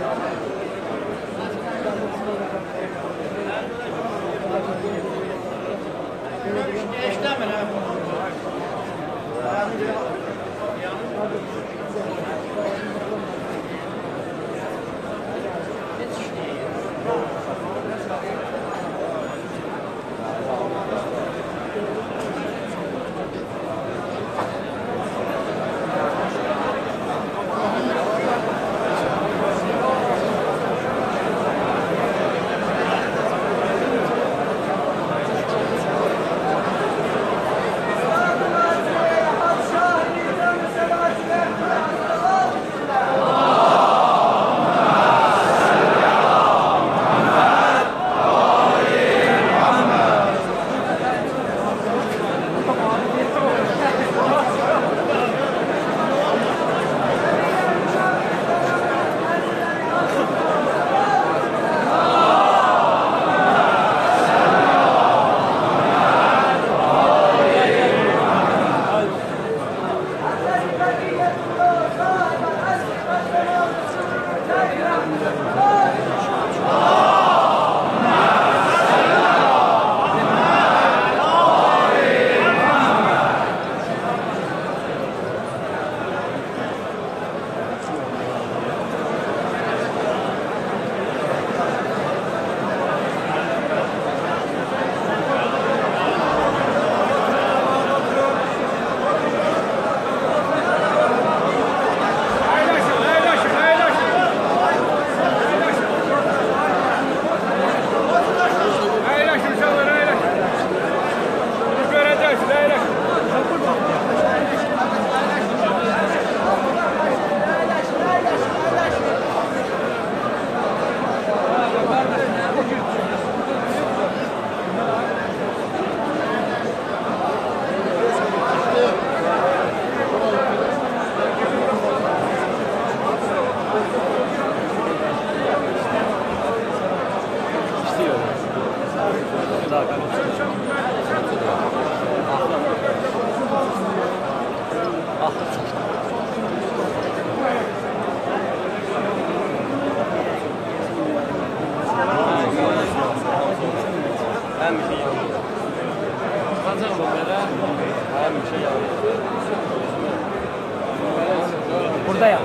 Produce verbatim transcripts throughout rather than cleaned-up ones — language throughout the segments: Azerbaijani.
Buradayım.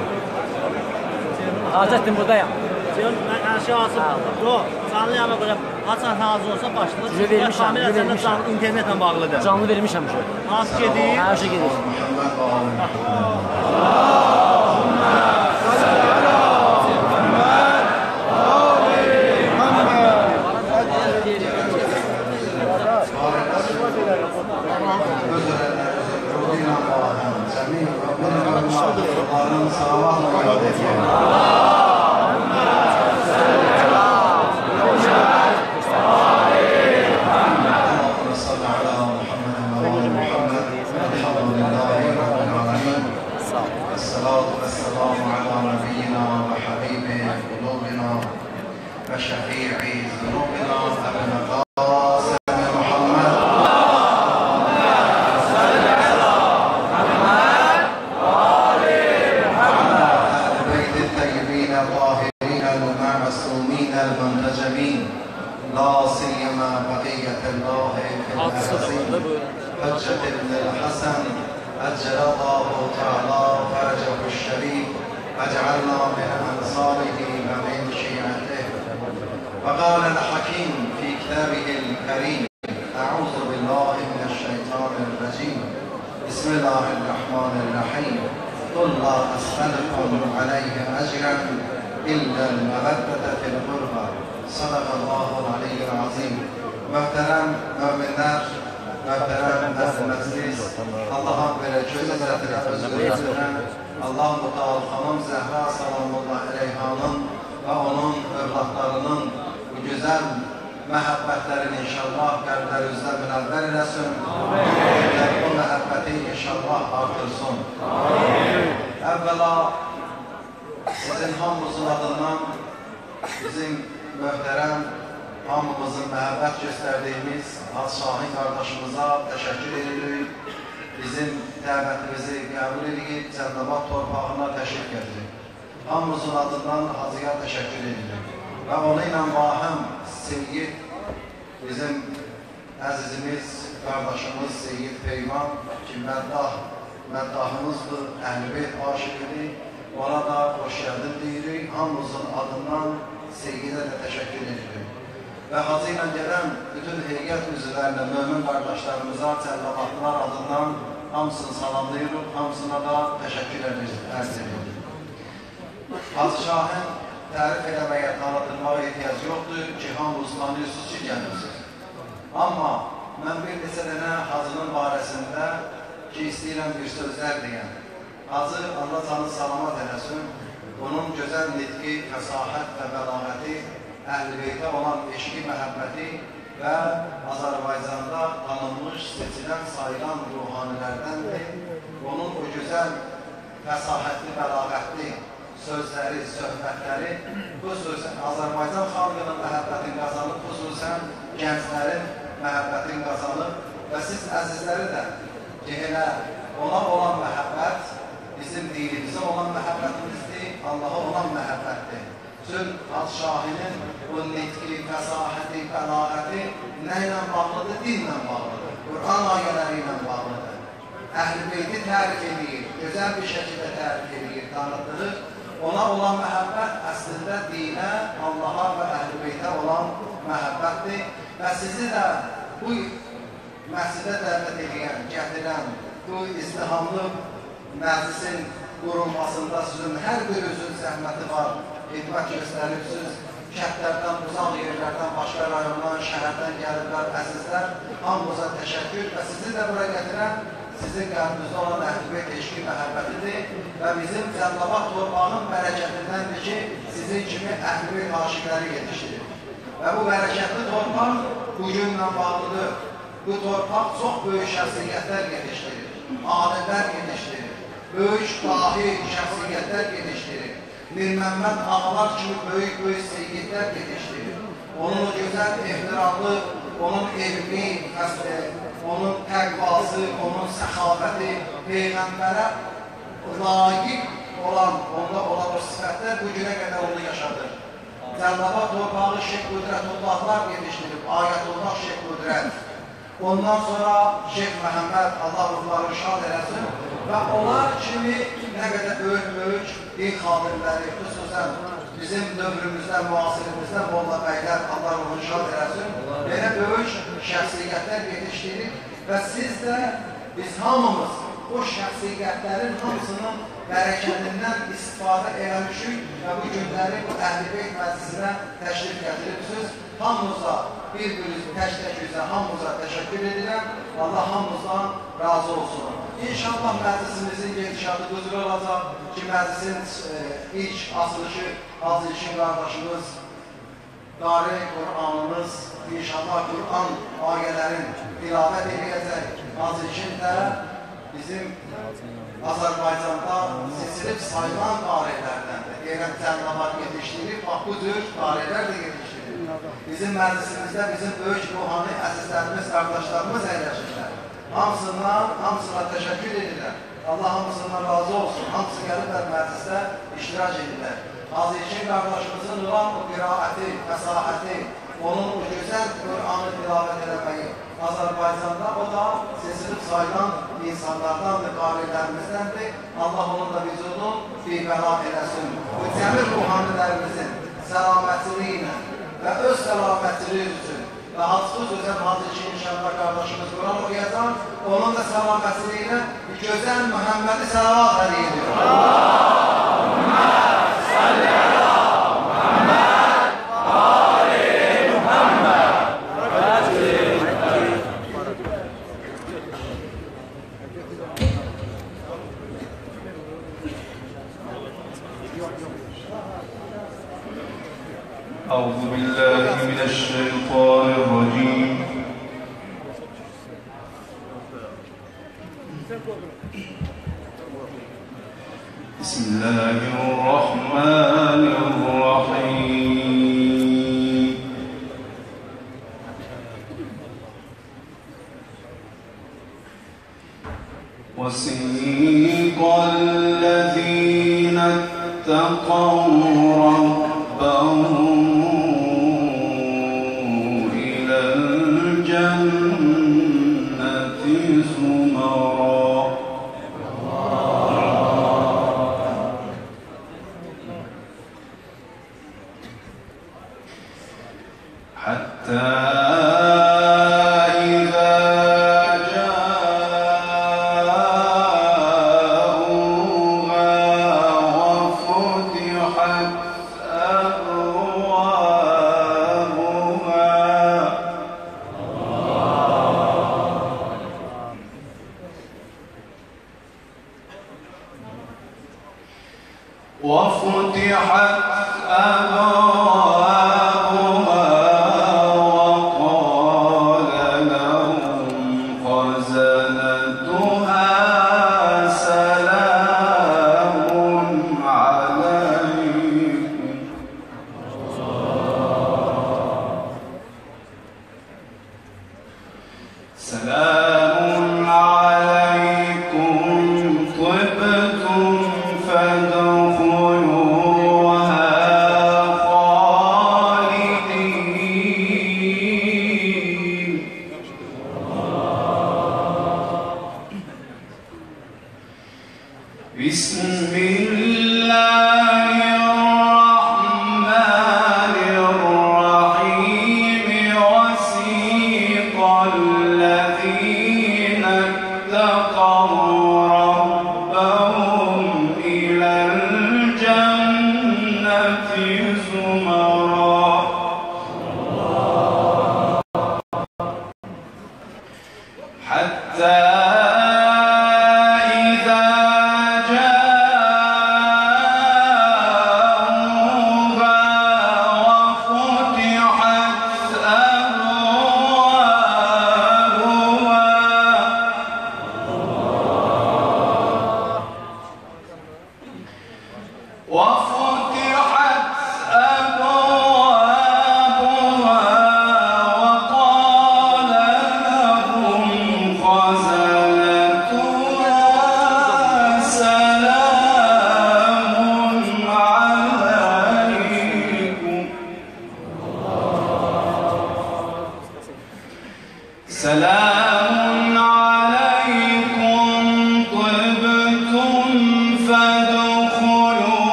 Hacettin buradayım. Ben aşağısı yok. Canlı yana böyle açan hazır olsa başlayır. Cüce vermişəm, cüce vermişəm. Canlı internetle bağlıdır. Canlı vermişəm şu. Az gedir. Her şey gedir. الصلاة والسلام على نبينا وحبيب قلوبنا وشفيع ذنوبنا أبي القاسم محمد صل على محمد وآل محمد أهل بيت الطيبين الطاهرين المعصومين المنتجبين لا سيما بقية الله في الأرضين حجة ابن الحسن أجل الله تعالى فرجه الشريف واجعلنا من أنصاره ومن شيعته. وقال الحكيم في كتابه الكريم أعوذ بالله من الشيطان الرجيم بسم الله الرحمن الرحيم قل لا أسألكم عليه أجرا إلا المودة في القربى صدق الله العلي العظيم. محترم müminler, muhterem ehl-i meclis, Allah'ın böyle göz izzetine, özgürlüğüne, Allah Mutal Hanım Zehra Salamullahi Aleyhan'ın ve onun evlatlarının bu güzel mehabbetlerini inşallah kalplerinizde münevver eylesin. Bu mehabbeti inşallah artırsın. Evvela sizin hamımızın adından bizim muhterem hamımızın məhəbbət göstərdiyimiz Hacı Şahin qardaşımıza təşəkkür edirik. Bizim dəvətimizi qəbul edib Cənnəbat torpağına təşrif gətirib. hamımızın adından Hacıya təşəkkür edilir. Və onu ilə vahəm Seyyid, bizim əzizimiz, qardaşımız Seyyid Peyman ki, məddah, məddahımızdır, Əhl-i-Beyt aşiqidir. Ona da xoş gəldin deyirik. Hamımızın adından Seyyidə də təşəkkür edilir. Və Hacı ilə gələn bütün heyət üzvlərinə, mömin qardaşlarımıza, Cəllabatlılar adından hamısını salamlayırıq, hamısına da təşəkkür ederiz, ərz edirik. Hacı Şahin tərif eləməyə, tanıdılmağa ehtiyac yoxdur ki, hamımız tanıyırsınız ki, gəlirsiniz. Amma mən bir neçə dənə Hacının barəsində ki, istəyirəm bir sözlər deyəm. Hacı, Allah canı salamat eləsin, onun gözəl nitqi, fəsahət və bəlağəti, Əhl-i-Beytə olan eşqi, məhəbbəti və Azərbaycanda tanınmış, seçilən, sayılan ruhanilərdəndir. Onun o gözəl, fəsahətli, bəlağətli sözləri, söhbətləri xüsusən Azərbaycan xalqının məhəbbətin qazanıb, xüsusən gənclərin məhəbbətin qazanıb və siz əzizləri də ki, elə ona olan məhəbbət bizim dinimizə olan məhəbbətimizdir, Allaha olan məhəbbətdir. Tüm Hacı Şahinin bu nitqi, fəsahəti, bəlağəti nə ilə bağlıdır? Dinlə bağlıdır, Qur'an ayələri ilə bağlıdır. Əhl-i-Beyti tərif edir, gözəl bir şəkildə tərif edir, tanıtılır. Ona olan məhəbbət əslində dinə, Allaha və Əhl-i-Beytə olan məhəbbətdir. Və sizi də bu məscidə dəvət edən, gətirən, bu izdihamlı məclisin qurulmasında sizin hər birinizin zəhməti var, xidmət göstərirsiniz. Kəndlərdən, uzaq yerlərdən, başqa rayondan, şəhərdən gəlirlər, əzizlər, hamımıza təşəkkür və sizi də bura gətirən sizin qəlbinizdə olan Əhl-i-Beyt eşqi məhəbbətidir və bizim Cəllabat torpağının bərəkətindəndir ki, sizin kimi Əhl-i-Beyt aşiqləri yetişdirir. Və bu bərəkətli torpaq bugünlə bağlıdır. Bu torpaq çox böyük şəxsiyyətlər yetişdirir, alimlər yetişdirir, böyük dahi şəxsiyyətlər yetişdirir, Mir Məmməd ağalar kimi böyük-böyük seyyidlər yetişdirir. Onun gözəl, ehtiramlı, onun elmi, onun təqvası, onun səxavəti, Peyğəmbərə layiq olan, onda olan o sifətlər bu günə qədər onu yaşadır. Cəllabat torpağı Şeyh Qüdrətullahlar yetişdirib, Ayətullah Şeyh Qüdrət. Ondan sonra Şeyh Məhəmməd, Allah ruhları şad eləsin və onlar kimi nə qədər böyük-böyük din xadimləri, xüsusən bizim dövrümüzdə, müasirimizdə Molla bəylər, Allah ruhunu şad eləsin, belə böyük şəxsiyyətlər yetişdirir və siz də, biz hamımız o şəxsiyyətlərin hamısının bərəkətindən istifadə eləmişik və bu günləri bu Əhl-i-Beyt məclisinə təşrif gətiribsiniz. Hamımıza, bir-biriniz tək-tək-üzə hamımıza təşəkkür edirəm. Allah hamımızdan razı olsun. İnşallah məclisimizin gedişatı qüzur olacaq ki, məclisin e, ilk açılışı Hacı İlkin qardaşımız, qari Qur'anımız, inşallah Qur'an ayələrin tilavət edəcək. Hacı İlkin də bizim Azərbaycanda seçilib sayılan qarilərdəndir. Deyirəm, Cəllabat yetişdirib, bax bu cür qarilər də yetişdirib. Bizim məclisimizdə bizim böyük ruhani əzizlərimiz, qardaşlarımız əyləşirlər. Hamısından, hamısına təşəkkür edirlər. Allah hamısından razı olsun. Hamısı gəliblər məclisdə iştirak edirlər. Hacı İlkin qardaşımızın olan o qiraəti, fəsahəti, onun o gözəl Qur'anı tilavət eləməyi Azərbaycanda o da seçilib sayılan insanlardandır, qarilərimizdəndir. Allah onun da vücudun bibəla eləsin. Bu cəmil ruhanilərimizin səlamətçiliyi ilə və öz səlamətçiliyi üçün və hadsız özəm Hacı İlkin inşallah qardaşımız Quran oxuyacaq, onun da səlamətçiliyi ilə gözəl Muhammədi səlavat əleyhidir. Allahümmə salli ələ Muhamməd, ali Muhamməd. أعوذ بالله من الشيطان الرجيم بسم الله الرحمن الرحيم وسيق الذين اتقوا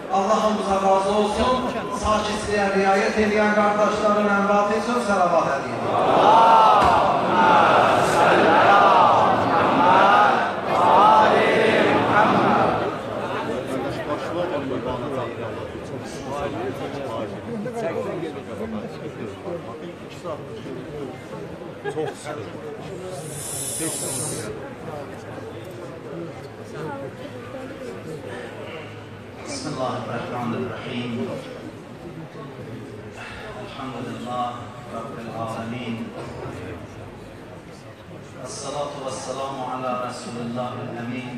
Allah hamımıza razı olsun. Sakitliğe riayet edən qardaşların əmratı üçün səlavat edin. Bismillahirrahmanirrahim. Elhamdülillah Rabbil alemin. Esselatu vesselamu ala Resulillahil emin.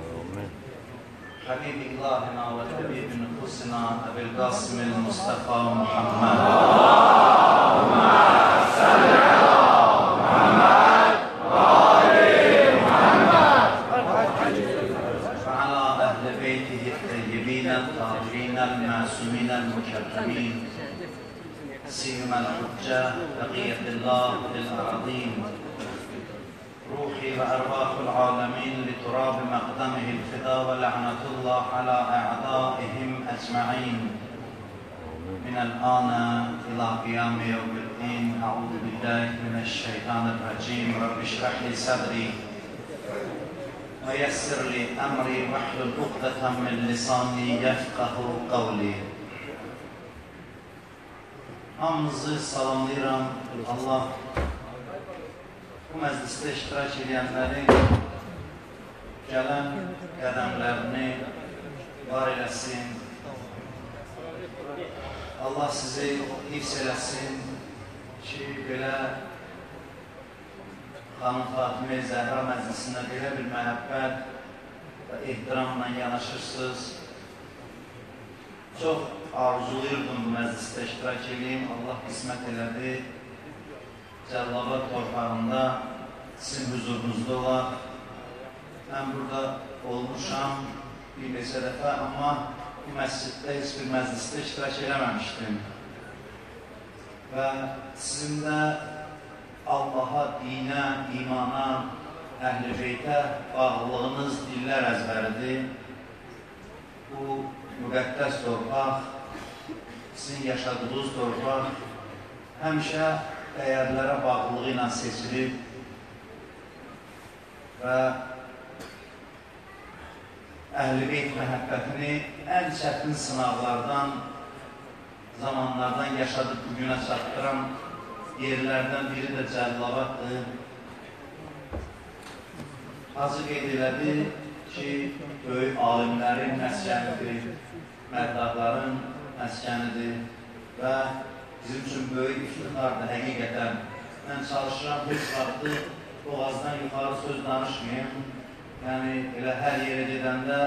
Habibi ilahina ve tabibi nüfusina Ebil Qasimil Mustafa Muhammed. Allahümme salli ala Muhammed ve ali Muhammed ve ala ehli beytihi الطيبين الطاهرين المعصومين المكرمين سيما الحجة بقية الله للأراضين روحي وأرواح العالمين لتراب مقدمه الفداء ولعنة الله على أعدائهم أجمعين من الآن إلى قيام يوم الدين أعوذ بالله من الشيطان الرجيم رب اشرح لي صدري ويسر لي أمري واحلل عقدة من لساني يفقه قولي. Hamınızı salamlayıram. Allah bu məclisdə iştirak edənlərin gələn qədəmlərini var eləsin. Allah sizi hifz eləsin ki, belə Xanım Fatimə Zəhra məclisində belə bir məhəbbət və ehtiramla yanaşırsınız. Çox arzuluyurdum bu məclisdə iştirak edeyim. Allah qismət elədi. Cəllabad torpağında sizin huzurunuzda olar. Mən burada olmuşam bir neçə dəfə, amma bu məsciddə heç bir məclisdə iştirak eləməmişdim. Və sizin də Allaha, dinə, imana, əhl-i beytə bağlılığınız dillər əzbəridir. Bu müqəddəs torpaq, sizin yaşadığınız torpaq həmişə dəyərlərə bağlılığı ilə seçilib və əhl-i beyt məhəbbətini ən çətin sınaqlardan, zamanlardan yaşadıb bugünə çatdıran yerlərdən biri də Cəllabaddır. Hacı qeyd elədi ki, böyük alimlərin məskənidir, məddahların məskənidir və bizim üçün böyük iftixardır həqiqətən. Mən çalışıram, heç vaxtı boğazdan yuxarı söz danışmayayım. Yəni, elə hər yerə gedəndə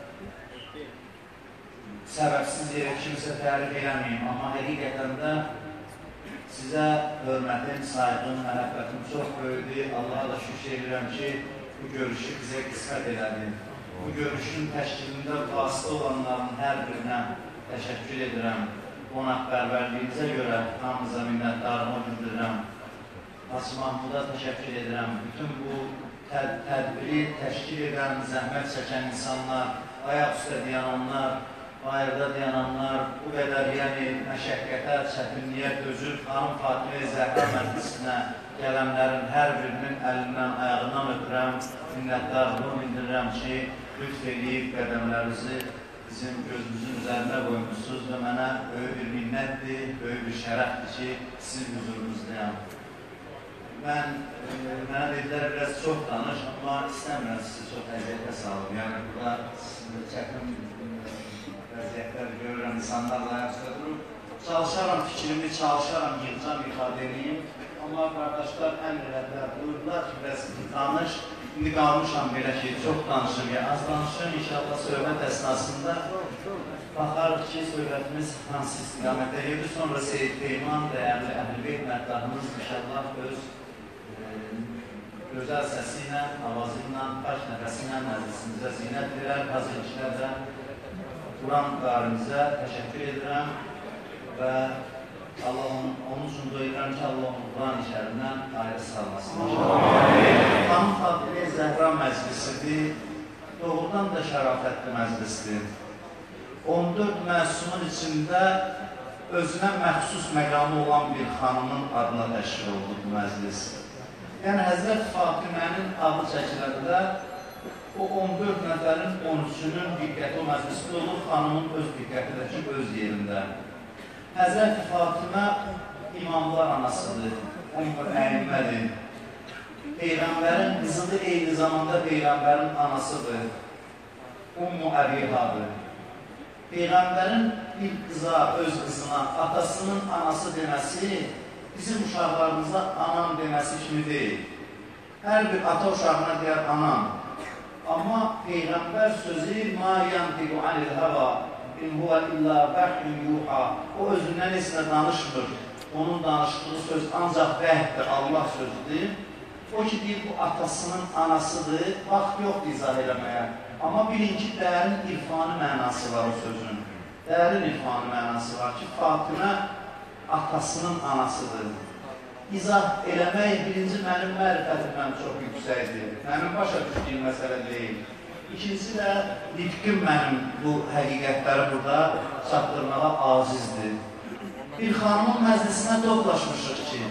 səbəbsiz yerə kimsə tərif eləməyim, amma həqiqətən də sizə hörmətim, sayğım, məhəbbətim çox böyüdür. Allaha da şükür edirəm ki, bu görüşü bizə qismət elədi. Bu görüşün təşkilində vasitə olanların hər birinə təşəkkür edirəm. Qonaqpərvərliyinizə görə hamınıza minnətdarımı bildirirəm. Hacı Mahmuda təşəkkür edirəm. Bütün bu tədbiri təşkil edən, zəhmət çəkən insanlar, ayaq üstə dayananlar, bayırda dayananlar, bu qədər yəni məşəqqətə, çətinliyə dözüb Xanım Fatimə Zəhra məclisinə gələnlərin hər birinin əlindən, ayağından öpürəm, minnətdarlığımı bildirirəm ki, lütf edib qədəmlərinizi bizim gözümüzün üzərinə qoymuşsunuz və mənə böyük bir minnətdir, böyük bir şərəfdir ki, sizin huzurunuzdayam. Mən, mənə dedilər, biraz çox danış, amma istəmirəm sizi çox əziyyətə salım. Yəni, burada çətin vəziyyətlər görürəm, insanlarla ayaqda durub. Çalışaram fikrimi, çalışaram, yığcam, ifadə edeyim. Amma qardaşlar əmr elədilər, buyurdular ki, biraz danış. İndi qalmışam belə ki, çox danışım, ya az danışım. İnşallah söhbət əsnasında baxarıq ki, söhbətimiz hansı istiqamətə gedir. Sonra Seyyid Peyman, dəyərli Əhl-i Beyt məddahımız inşallah öz gözəl səsi ilə, avazı ilə, baş nəfəsi ilə məclisimizə zinət verər. Hazırçilər də Quran qarimizə təşəkkür edirəm və onun üçün duyuram ki, Allah onu Quran işlərindən ayrı salmasın. Xanım Fatimə Zəhra məclisidir, doğrudan da şərafətli məclisdir. on dörd məsumun içində özünə məxsus məqamı olan bir xanımın adına təşkil oldu bu məclis. Yəni, Həzrət Fatimənin adı çəkiləndə o on dörd nəfərin on üçünün diqqəti o məclisdə olur, xanımın öz diqqəti də ki, öz yerində. Həzrət Fatimə imamlar anasıdır, Ümmü Əyimmədir. Peyğəmbərin qızıdır, eyni zamanda Peyğəmbərin anasıdır, Ümmü Əbihadır. Peyğəmbərin bir qıza, öz qızına, atasının anası deməsi bizim uşaqlarımıza anam deməsi kimi deyil. Hər bir ata uşağına deyər anam. Amma Peyğəmbər sözü مَا يَنْتِقُ عَنِ الْهَوَى اِنْ هُوَ اِلَّا بَحْرٌ يُوحَى. O özündən heç danışmır. Onun danışdığı söz ancaq vəhdir, Allah sözüdür. O ki deyir, bu atasının anasıdır, vaxt yoxdur izah eləməyə. Amma birinci dərin irfani mənası var o sözün. Dərin irfani mənası var ki, Fatimə atasının anasıdır. İzah eləmək birinci mənim mərifətimdən çox yüksəkdir. Mənim başa düşdüyüm məsələ deyil. İkincisi də nitqim mənim bu həqiqətləri burada çatdırmağa azizdir. Bir xanımın məclisinə toplaşmışıq ki,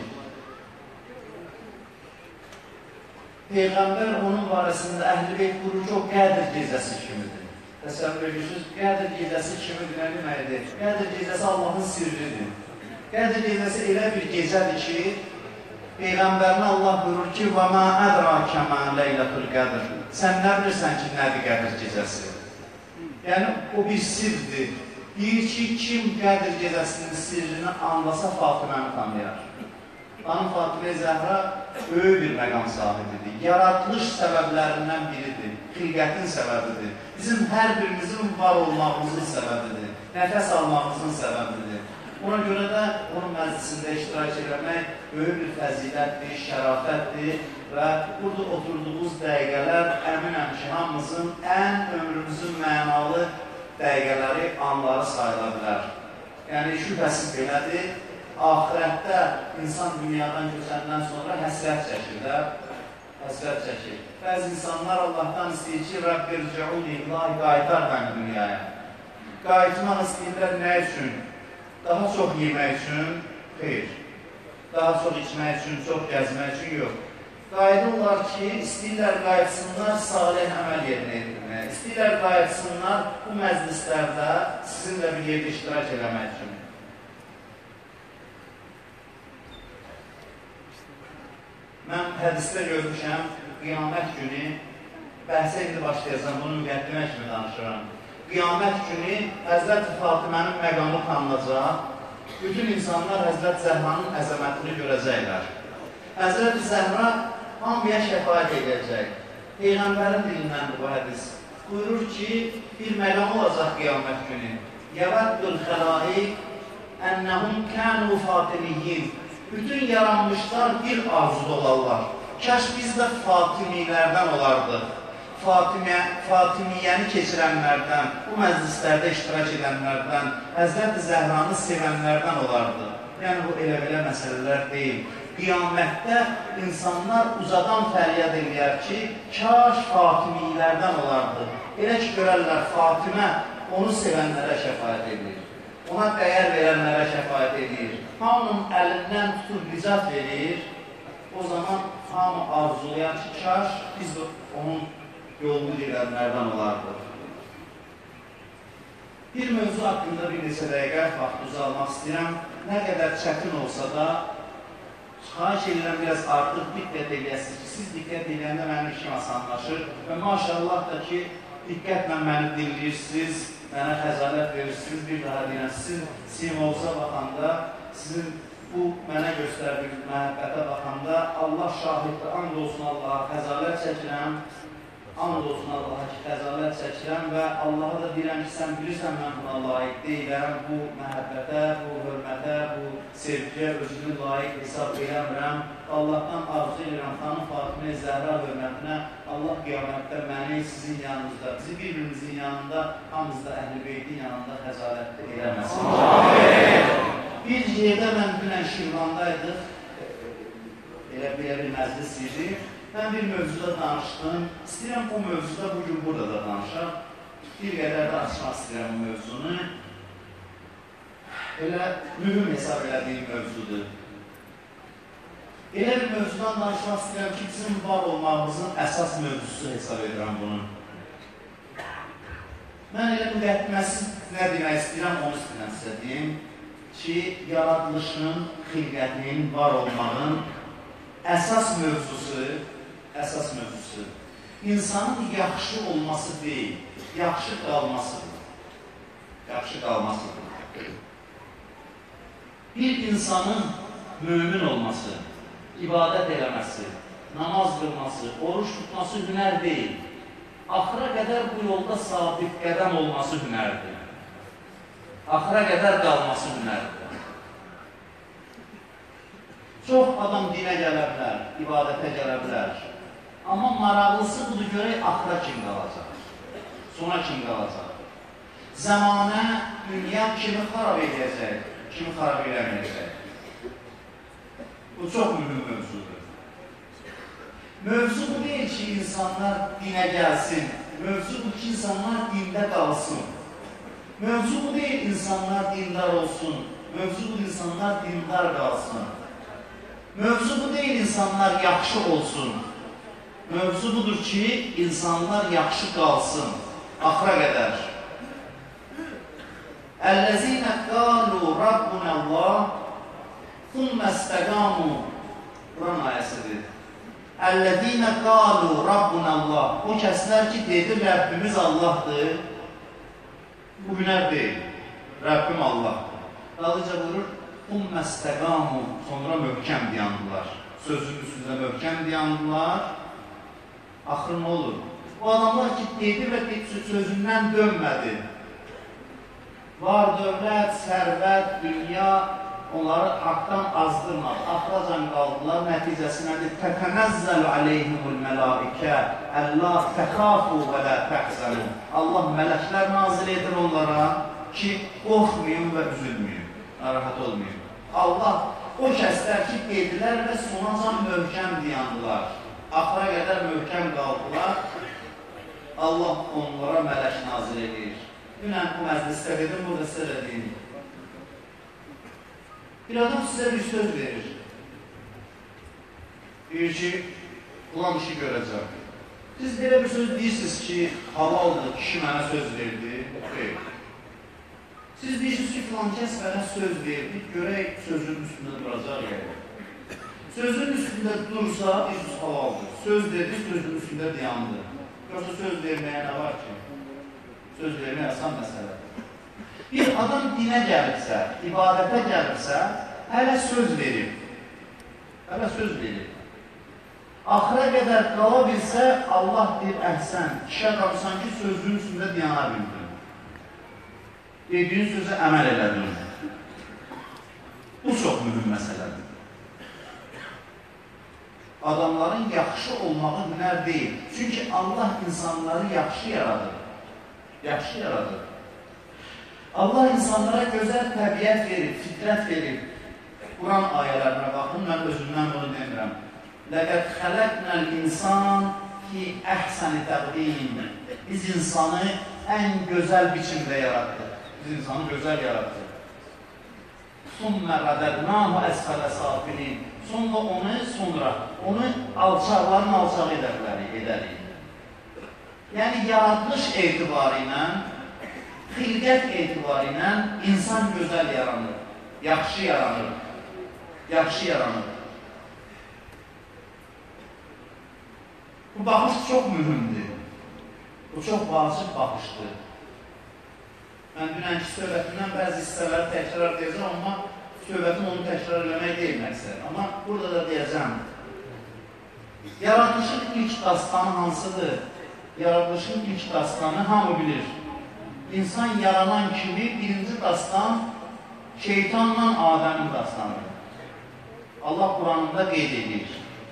Peyğəmbər onun barəsində Əhl-i Beyt qurur ki, o Qədr gecəsi kimidir. Təsəvvür edirsiniz, Qədr gecəsi kimidir, nə deməkdir? Qədr gecəsi Allahın sirridir. Qədr gecəsi elə bir gecədir ki, Peyğəmbərinə Allah buyurur ki, وَمَا أَدْرَاكَ مَا لَيْلَةُ الْقَدْرِ. Sən nə bilirsən ki, nədir Qədr gecəsi? Yəni, o bir sirdir. Deyir ki, kim Qədr gecəsinin sirrini anlasa Fatiməni tanıyar. Xanım Fatimə Zəhra böyük bir məqam sahibidir. Yaratılış səbəblərindən biridir. Xilqətin səbəbidir. Bizim hər birimizin var olmağımızın səbəbidir. Nəfəs almağımızın səbəbidir. Ona görə də onun məclisində iştirak eləmək böyük bir fəzilətdir, şərafətdir və burada oturduğumuz dəqiqələr əminəm ki, hamımızın ən ömrümüzün mənalı dəqiqələri, anları sayıla bilər. Yəni, şübhəsiz belədir. Ahirətdə insan dünyadan köçəndən sonra həsrət çəkir də, həsrət çəkir. Bəzi insanlar Allahdan istəyir ki, Rəbbir cəuni, ilahi qaytar məni dünyaya. Qayıtmaq istəyirlər nə üçün? Daha çox yemək üçün? Xeyr. Daha çox içmək üçün, çox gəzmək üçün? Yox. Qayıdırlar ki, istəyirlər qayıtsınlar salih əməl yerinə edirmək. İstəyirlər qayıtsınlar bu məclislərdə sizinlə bir yerdə iştirak eləmək üçün. Mən hədisdə görmüşəm, qiyamət günü, bəhsə indi başlayacam, bunu müqəddimə kimi danışıram. Qiyamət günü Həzrət Fatimənin məqamı tanınacaq, bütün insanlar Həzrət Zəhranın əzəmətini görəcəklər. Həzrət Zəhra hamıya şəfayət edəcək. Peyğəmbərin dilindən bu hədis buyurur ki, bir məqam olacaq qiyamət günü. Yəvəddül xəlai ennəhum kənu fatimiyyin. Bütün yaranmışlar bir arzuda olarlar. Kəş biz də Fatimilərdən olardıq. Fatimiyyə, Fatimiyyəni keçirənlərdən, bu məclislərdə iştirak edənlərdən, Həzrət-i Zəhranı sevənlərdən olardı. Yəni, bu elə-belə məsələlər deyil. Qiyamətdə insanlar uzadan fəryad edir ki, kaş Fatimiyylərdən olardı. Elə ki, görərlər, Fatimə onu sevənlərə şəfayət edir. Ona dəyər verənlərə şəfayət edir. Hamının əlindən tutur, ricat verir. O zaman hamı arzulayan ki, kaş biz də onun yolunu gedənlərdən olardı. Bir mövzu haqqında bir neçə dəqiqə vaxt uzalmaq istəyirəm. Nə qədər çətin olsa da, xahiş edirəm, biraz artıq diqqət edəsiniz ki, siz diqqət edəndə mənim işim asanlaşır və maşallah da ki, diqqətlə məni dinləyirsiniz, mənə xəzalət verirsiniz, bir daha deyirəm, sizin simovuza baxanda, sizin bu mənə göstərdiyiniz məhəbbətə baxanda, Allah şahiddir, and olsun Allaha xəzalət çəkirəm, and olsun Allaha ki, xəzalət çəkirəm və Allaha da deyirəm ki, sən bilirsən, mən buna layiq deyiləm, bu məhəbbətə, bu hörmətə, bu sevgiyə özünü layiq hesab eləmirəm. Allahdan arzu edirəm, xanım Fatimə Zəhra hörmətinə Allah qiyamətdə məni sizin yanınızda, bizi bir-birimizin yanında, hamımızda Əhl-i Beytin yanında xəzalətdə eləməsin. Bir yerdə mən dünən Şirvandaydıq, elə bir məclis idi. Mən bir mövzuda danışdım, istəyirəm bu mövzuda bugün burada da danışaq. bir qədər də açmaq istəyirəm bu mövzunu. Elə mühüm hesab elədiyim mövzudur. Elə bir mövzudan danışmaq istəyirəm ki, bizim var olmağımızın əsas mövzusu hesab edirəm bunu. Mən elə müqəddiməsiz nə demək istəyirəm, onu istəyirəm sizə deyim ki, yaradılışın, xilqətinin, var olmağın əsas mövzusu, əsas mövzusu insanın yaxşı olması deyil, yaxşı qalmasıdır. Yaxşı qalmasıdır. Bir insanın mümin olması, ibadət eləməsi, namaz qılması, oruç tutması hünər deyil. Axıra qədər bu yolda sabit qədəm olması hünərdir. Axıra qədər qalması hünərdir. Çox adam dinə gələ bilər, ibadətə gələ bilər. Amma maraqlısı budur, görək axıra kim qalacaq, sona kim qalacaq. Zəmanə, dünya kimi xarab edəcək, kimi xarab eləməyəcək. Bu çox mühüm mövzudur. Mövzu bu deyil ki, insanlar dinə gəlsin. Mövzu bu ki, insanlar dində qalsın. Mövzu bu deyil, insanlar dindar olsun. Mövzu bu, insanlar dindar qalsın. Mövzu bu deyil, insanlar yaxşı olsun. Mövzu budur ki, insanlar yaxşı qalsın, axıra qədər. Əl-ləzinə qalu Rabbunəllah thumma istəqamu. Quran ayəsidir. Əl-ləzinə qalu Rabbunəllah. O kəslər ki, dedi, Rəbbimiz Allahdır. Bu hünər deyil. Rəbbim Allahdır. Qalıca vurur, thumma istəqamu. Sonra möhkəm dayandılar. Sözün üstündə möhkəm dayandılar. Axır nə olur? O adamlar ki, dedi və sözündən dönmədi. Var dövlət, sərvət, dünya onları haqdan azdırmadı. Axıracan qaldılar, nəticəsi nədir? Tətənəzzəlu aleyhimul mələikə əllə təxafu və lə təhzənu. Allah mələklər nazil edir onlara ki, qorxmayın və üzülməyin, narahat olmayın. Allah o kəslər ki, dedilər və sonacan möhkəm dayandılar. Axıra qədər möhkəm qaldılar, Allah onlara mələk nazil edir. Dünən bu məclisdə dedim, burada sizə də deyim. Bir adam sizə bir söz verir. Deyir ki, ulan işi görəcəm. Siz belə bir söz deyirsiniz ki, halaldır, kişi mənə söz verdi. Xeyr. Siz deyirsiniz ki, filan kəs mənə söz verdi, görək sözün üstündə duracaq yəni. Sözün üstündə dursa, deyirsiniz halaldır. Söz dedi, sözün üstündə dayandı. Yoxsa söz verməyə nə var ki? Söz verməyə asan məsələdir. Bir adam dinə gəlibsə, ibadətə gəlibsə, hələ söz verir. Hələ söz verir. Axıra qədər qala bilsə, Allah deyir, əhsən, kişə qalırsan ki, sözün üstündə dayana bildin. Dediyin sözə əməl elədin. Bu çox mühüm məsələdir. Adamların yaxşı olmağı hünər deyil. Çünki Allah insanları yaxşı yaradır. Yaxşı yaradır. Allah insanlara gözəl təbiət verir, fitrət verir. Quran ayələrinə baxın, mən özümdən bunu demirəm. Ləqəd xələqnəl insan ki, əhsəni təqdim. Biz insanı ən gözəl biçimdə yaratdıq. Biz insanı gözəl yaratdıq. Sümmə rədədnəhu əsfələ safilin. Sonra onu, sonra onu alçaqların alçaq edərik. Yəni, yaradılış etibarı ilə, xilqət etibarı ilə insan gözəl yaranır, yaxşı yaranır, yaxşı yaranır. Bu baxış çox mühümdür. Bu çox vacib baxışdır. Mən dünənki söhbətimdən bəzi hissələri təkrar deyəcəm, amma söhbətim onu təkrar eləmək deyil məqsəd. Amma burada da deyəcəm. Yaradılışın ilk dastanı hansıdır? Yaradılışın ilk dastanı hamı bilir. İnsan yaranan kimi birinci dastan şeytanla Adəmin dastanıdır. Allah Quranında qeyd edir.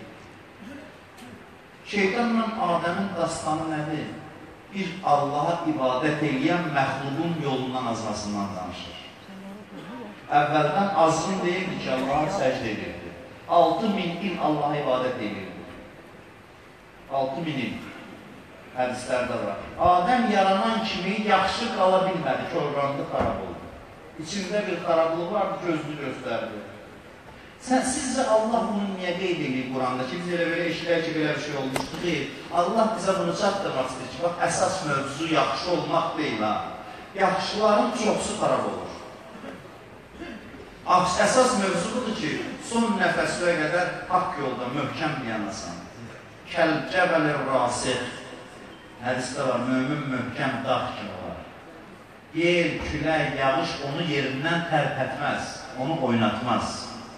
Şeytanla Adəmin dastanı nədir? Bir Allaha ibadət edən məxluqun yolundan azmasından danışır. Əvvəldən azğın deyildi ki, Allah'a səcdə edirdi. Altı min il Allah'a ibadət edirdi. Altı min il. hədislərdə var. Adəm yaranan kimi yaxşı qala bilmədi, korlandı, xarab oldu. İçində bir xarablıq vardı, gözlü göstərdi. Sən, sizcə Allah bunu niyə qeyd edir Quranda ki, biz elə belə işlər ki, belə bir şey olmuşdu deyil. Allah bizə bunu çatdırmaq istəyir ki, bax, əsas mövzu yaxşı olmaq deyil, ha. Yaxşıların çoxsu xarab olur. Əsas mövzu budur ki, son nəfəsliyə qədər haqq yolda möhkəm yanasan. Kəl-cəbəlir rasih. Hədisdə var, mömin möhkəm dağ kimi var. Yel, külək, yağış onu yerindən tərpətməz, onu oynatmaz.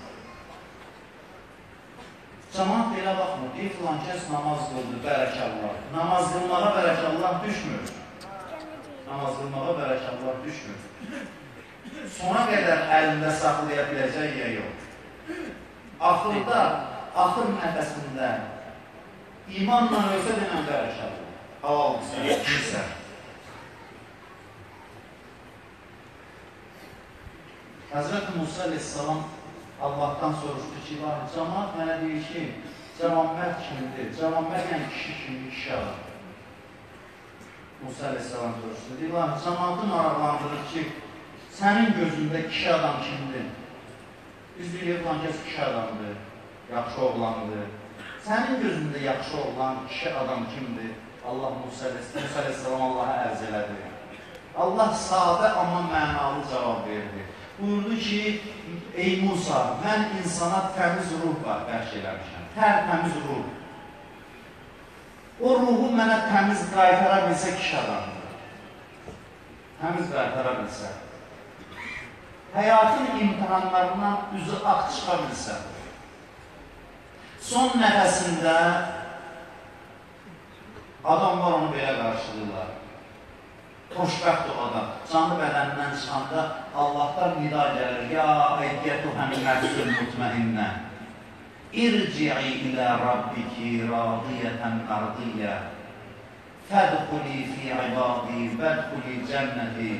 Cəmaat belə baxmır, deyir, filan kəs namaz qıldı, bərəkallah. Namaz qılmağa bərəkallah düşmür. Namaz qılmağa bərəkallah düşmür. Sona qədər əlində saxlaya biləcək ya yox. Axırda, axır nəfəsində imanla ölsə denən bərəkallah. Havaldısa, bilsə. Həzrət Musa aleyhissalam Allahdan soruşdu ki, cəmaat mənə deyir ki, Cəvammət kimdir? Cəvammət yəni kişi kimi kişi adam. Musa aleyhissalam soruşdu. Deyir, cəmaatı maraqlandırır ki, sənin gözündə kişi adam kimdir? Biz deyirik, lan kəs kişi adamdır, yaxşı oğlandır. Sənin gözündə yaxşı oğlan, kişi adam kimdir? Allah Musa aleyhissalam Allah'a ərz elədi. Allah sadə amma mənalı cavab verdi. Buyurdu ki, ey Musa, mən insana təmiz ruh var, bəxş eləmişəm. Tər təmiz ruh. O ruhu mənə təmiz qaytara bilsə kişi adamdır. Təmiz qaytara bilsə. Həyatın imtihanlarından üzü ağ çıxa bilsə. Son nəfəsində adamlar onu belə qarşılırlar. Xoşbəxt o adam. Canlı bədənindən çıxanda Allahdan nida gəlir. Ya əyyətu həmin nəfsül mutməinnə. İrci'i ilə Rabbiki radiyətən mərdiyə. Fədxuli fi ibadi, fədxuli cənnəti.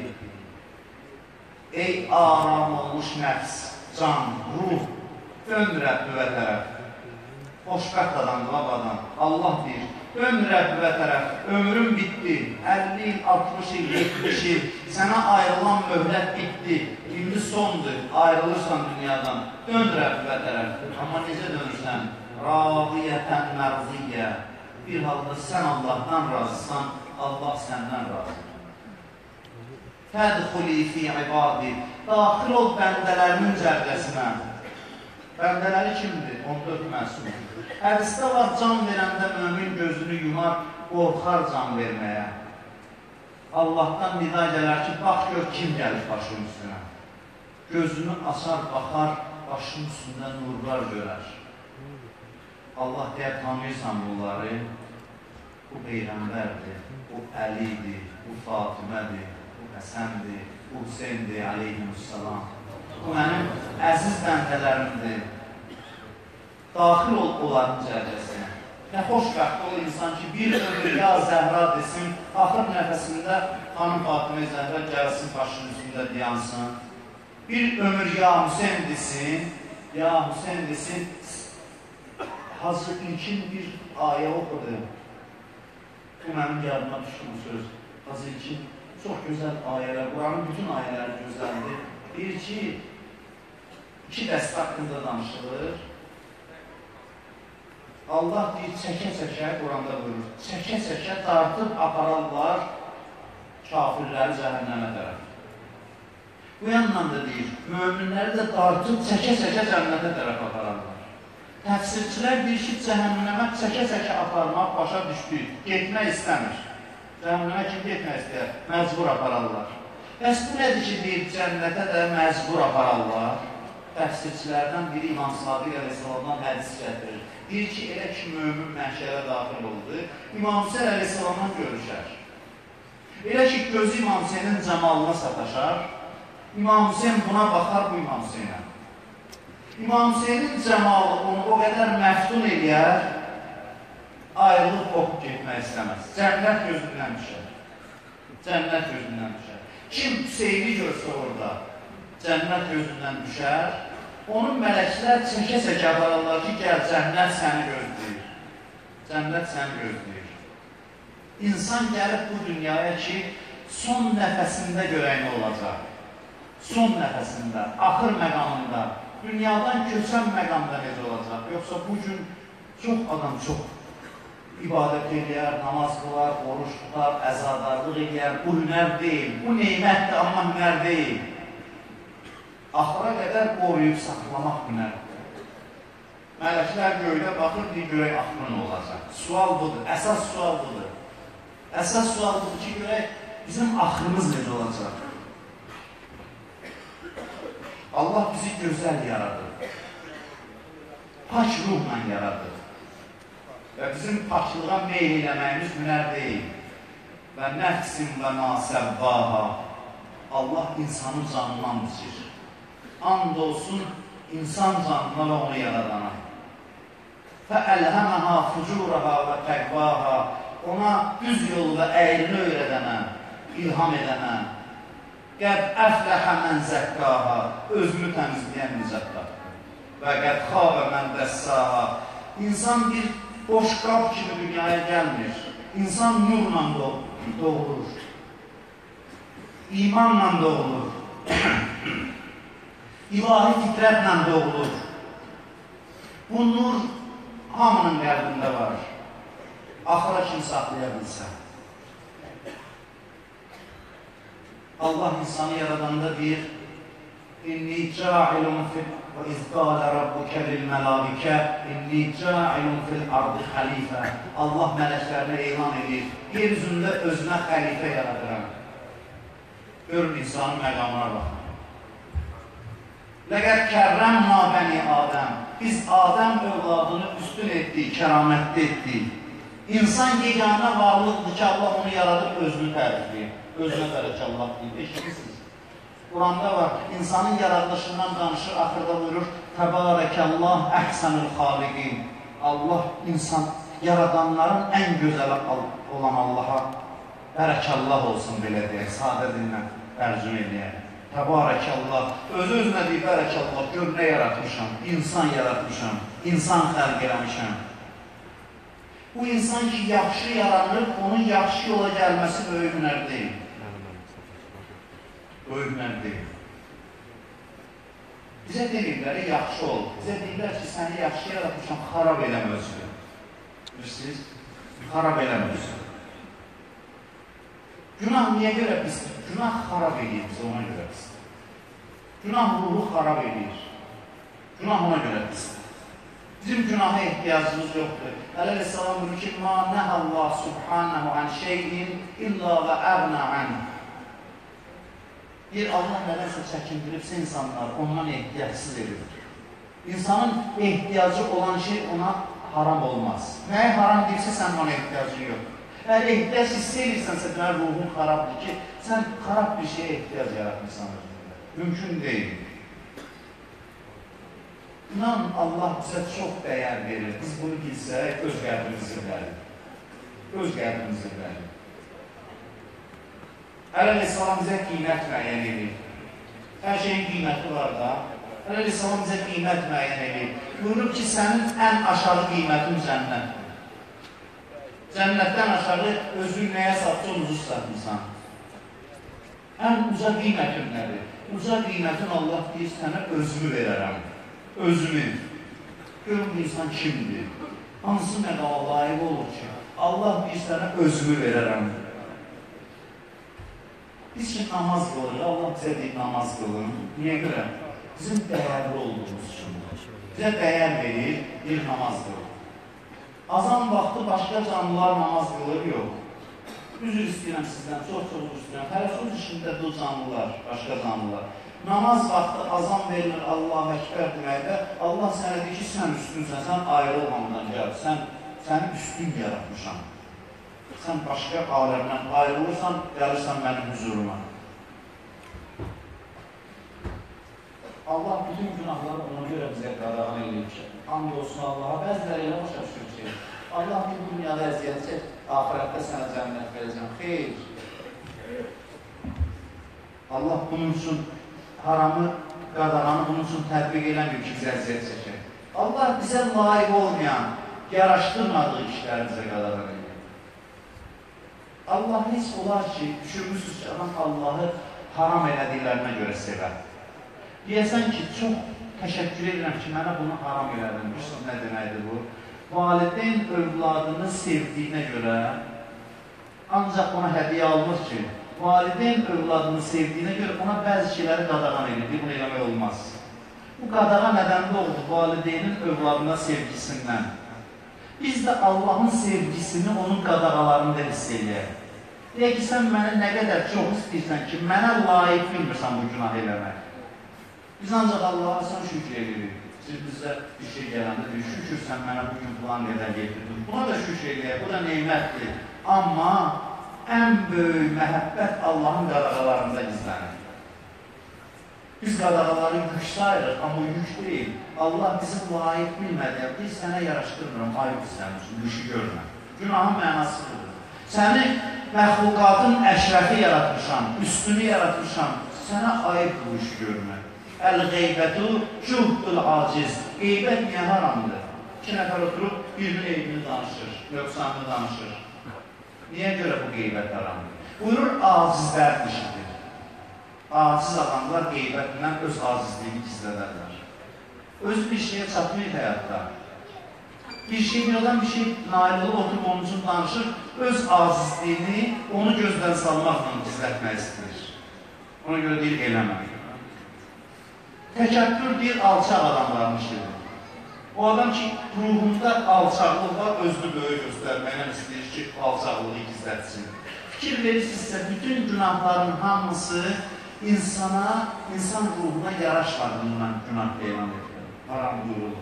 Ey aram olmuş nəfs, can, ruh, dön Rəbbivə tərəf. Xoşbəxt adamdır, adam. Allah deyir. Dön Rəbbivə tərəf, ömrüm bitdi, əlli il, altmış il, yetmiş il, sənə ayrılan möhlət bitdi, indi sondur, ayrılırsan dünyadan, dön Rəbbivə tərəf. Amma necə dönürsən? Radiyətən mərziyyə. Bir halda sən Allahdan razısan, Allah səndən razıdır. Fədxuli fi ibadi. Daxil ol bəndələrimin cərgəsinə. Bəndələri kimdir? on dörd məsum. Hədisdə var, can verəndə mömin gözünü yumar, qorxar can verməyə. Allahdan nida gələr ki, bax gör kim gəlir başın üstünə. Gözünü açar, baxar, başın üstündə nurlar görər. Allah deyər, tanıyırsan bunları, bu Peyğəmbərdir, bu Əlidir, bu Fatimədir, bu Həsəndir, bu Hüseyndir, aleyhissalam. Bu mənim əziz bəndələrimdir. Daxil ol onların cərgəsinə. Nə xoşbəxt ol insan ki, bir ömür ya Zəhra desin, axır nəfəsində xanım Fatimə Zəhra gəlsin, başının üstündə diyansın. Bir ömür ya Hüseyn desin, ya Hüseyn desin, Hacı İlkin bir ayə oxudu. Bu mənim yadıma düşdüm söz. Hacı İlkin çox gözəl ayələr, Quranın bütün ayələri gözəldir. Deyir ki, iki dəstə haqqında danışılır. Allah deyir, çəkə-çəkə, Quranda buyurur, çəkə-çəkə dartıb apararlar kafirləri cəhənnəmə tərəf. Bu yandan da deyir, möminləri də dartıb çəkə-çəkə cənnətə tərəf apararlar. Təfsirçilər deyir ki, cəhənnəmə çəkə-çəkə aparmaq başa düşdü, getmək istəmir. Cəhənnəmə kim getmək istəyər? Məcbur apararlar. Bəs bu nədir ki, deyir, cənnətə də məcbur apararlar? Təfsirçilərdən biri İmam Sadiq əleyhissalamdan hədis gətirir. Deyir ki, elə ki, mömin məhşərə daxil oldu, İmam Hüseyin əleyhissalamdan görüşər. Elə ki, gözü İmam Hüseynin cəmalına sataşar, İmam Hüseyin buna baxar bu İmam Hüseynə. İmam Hüseynin cəmalı onu o qədər məftun eləyər, ayrılıb qopup getmək istəməz. Cənnət gözündən düşər. Cənnət gözündən düşər. Kim Hüseyni görsə orada, cənnət gözündən düşər, onun mələklər çəkə-çəkə apararlar ki, gəl, cənnət səni gözləyir. Cənnət səni gözləyir. İnsan gəlib bu dünyaya ki, son nəfəsində görək nə olacaq. Son nəfəsində, axır məqamında, dünyadan köçən məqamda necə olacaq. Yoxsa bugün çox adam çox ibadət edir, namaz qılar, oruç tutar, əzadarlıq edir. Bu hünər deyil, bu neymətdir, amma hünər deyil. Axıra qədər qoruyub saxlamaq hünərdir. Mələklər göydə baxır, deyir, görək axırı nə olacaq. Sual budur, əsas sual budur. Əsas sual budur ki, görək bizim axırımız necə olacaq. Allah bizi gözəl yaradır. Pak ruhla yaradır. Və bizim paklığa meyl eləməyimiz hünər deyil. Və nəfsin və nasəvvaha. Allah insanın canından biçir. And olsun insan canına və onu yaradana. فَأَلْهَمَهَا فُجُورَهَا وَتَقْوَاهَا Ona düz yolu və əyrini öyrədənə, ilham edənə, qəd əfləhə mən zəqqaha, özünü təmizləyən nizzətlər. Və qəd xabə mən dəssaha. İnsan bir boş qab kimi dünyaya gəlmir. İnsan nurla doğulur. İmanla doğulur. İlahi fitrətlə doğulur. Bu nur hamının qəlbində var. Axıra kim saxlaya bilsə. Allah insanı yaradanda deyir, İnni ca'ilun fil və izqalə rabbuka lil mələikə inni ca'ilun fil ardı xəlifə. Allah mələklərinə elan edir, yer üzündə özünə xəlifə yaradıram. Görün insanın məqamına baxın. Ləqəd kərrəmna bəni Adəm. Biz Adəm övladını üstün etdik, kəramətli etdik. İnsan yeganə varlıqdır ki, Allah onu yaradıb özünü tərifləyir. Özünə bərəkallah deyib. Eşitirsiniz. Quranda var, insanın yaradılışından danışır, axırda buyurur, Təbarəkallah əhsənül xaliqin. Allah insan, yaradanların ən gözəl olan Allaha bərəkallah olsun belə deyək, sadə dillə tərcümə edəyək. Təbarəkallah, öz-özünə deyib bərəkallah, gör nə yaratmışam, insan yaratmışam, insan xəlq eləmişəm. Bu insan ki, yaxşı yaranır, onun yaxşı yola gəlməsi böyük hünər deyil. Böyük hünər deyil. Bizə deyirlər, yaxşı ol. Bizə deyirlər ki, səni yaxşı yaratmışam, xarab eləmə özünü. Bilirsiniz? Xarab eləmə özünü. Günah niyə görə pisdir? Günah xarab edir bizə, ona görə pisdir. Günah ruhu xarab edir. Günah ona görə pisdir. Bizim günaha ehtiyacımız yoxdur. Əleyhissalam buyurur ki, مَا نَهَ اللّٰهُ سُبْحَانَهُ عَنْ شَيْءٍ إِلَّا وَأَغْنَى عَنْهُ Bir Allah nədənsə çəkindiribsə insanlar ondan ehtiyacsız edir. İnsanın ehtiyacı olan şey ona haram olmaz. Nəyə haram deyirsə, sən ona ehtiyacın yox. Əgər ehtiyac istəyirsənsə, demək ruhun xarabdır ki, sən xarab bir şeyə ehtiyac yaratmışsan özündə. Mümkün deyil. İnan, Allah bizə çox dəyər verir. Biz bunu bilsək, öz qəlbimizi verir. Öz qəlbimizi verir. Əleyhissalam bizə qiymət müəyyən edir. Hər şeyin qiyməti var da. Əleyhissalam bizə qiymət müəyyən edir. Buyurub ki, sənin ən aşağı qiymətin cənnət. Cənnətdən aşağı özün nəyə satsa ucuz satmışsan. Ən uca qiymətin nədir? Uca qiymətin Allah deyir, sənə özümü verərəm. Özümü. Görün bu insan kimdir? Hansı məqama layiq olur ki? Allah deyir, sənə özümü verərəm. Biz ki, namaz qılırıq, Allah bizə deyir, namaz qılın. Niyə görə? Bizim dəyərli olduğumuz üçün. Bizə dəyər verir, bir namaz qılır. Azan vaxtı başqa canlılar namaz qılır, yox. Üzr istəyirəm sizdən, çox-çox üzr istəyirəm. Tələffüz işində bu canlılar, başqa canlılar. Namaz vaxtı azan verilir, Allah-u Əkbər deməkdə, Allah sənə deyir ki, sən üstünsən, sən ayrı olmamdan gəl, sən, səni üstün yaratmışam. Sən başqa aləmdən ayrılırsan, gəlirsən mənim huzuruma. Allah bütün günahları ona görə bizə qadağan edir ki, hamd olsun Allaha, bəziləri elə başa düşür ki, Allah bir dünyada əziyyət çək, ahirətdə sənə cənnət verəcəm. Xeyr. Allah bunun üçün haramı, qadağanı bunun üçün tətbiq eləmir ki, bizə əziyyət çəkək. Allah bizə layiq olmayan, yaraşdırmadığı işləri bizə qadağan edir. Allah heç olar ki, düşünmürsünüz ki, adam Allahı haram elədiklərinə görə sevər. Deyəsən ki, çox təşəkkür edirəm ki, mənə bunu haram elədin. Bilirsiniz nə deməkdir bu? Valideyn övladını sevdiyinə görə ancaq ona hədiyyə almır ki, valideyn övladını sevdiyinə görə ona bəzi şeyləri qadağan edir. Bunu eləmək olmaz. Bu qadağa nədən doğru? Valideynin övladına sevgisindən. Biz də Allahın sevgisini onun qadağalarında hiss eləyək. Deyək ki, sən mənə nə qədər çox istəyirsən ki, mənə layiq bilmirsən bu günah eləmək. Biz ancaq Allah'a sən şükür edirik. Siz bizə bir şey gələndə deyir, şükür sən mənə bugün plan qədər getirdin. Buna da şükür edək, bu da neymətdir. Amma ən böyük məhəbbət Allahın qadağalarında gizlənir. Biz qadağaları yük sayırıq, amma yük deyil. Allah bizi layiq bilmədiyə, biz sənə yaraşdırmıram, ayıb sənin üçün, yükü görmə. Günahın mənası budur. Səni məxluqatın əşrəfi yaratmışam, üstünü yaratmışam, sənə ayıb bu yükü görmə. Əl-qeybətu cuhdul aciz. Qeybət niyə haramdır? İki nəfər oturub birinin eybini danışır, yoxsanını danışır. Niyə görə bu qeybət haramdır? Buyurur, acizlər işidir. Aciz adamlar qeybətindən öz acizliyini gizlədərlər. Öz bir şeyə çatmayıb həyatda. Bir şey, bir adam bir şey nail olub, oturub onun üçün danışır, öz acizliyini onu gözdən salmaqla gizlətmək istəyir. Ona görə deyil, eləmək. Təkəbbür deyil, alçaq adamların işidir. O adam ki, ruhunda alçaqlıq var, özünü böyük göstərməklə istəyir ki, alçaqlığı gizlətsin. Fikir verirsinizsə, bütün günahların hamısı insana, insan ruhuna yaraşmadığından günah elan edilir. Haram buyurulur.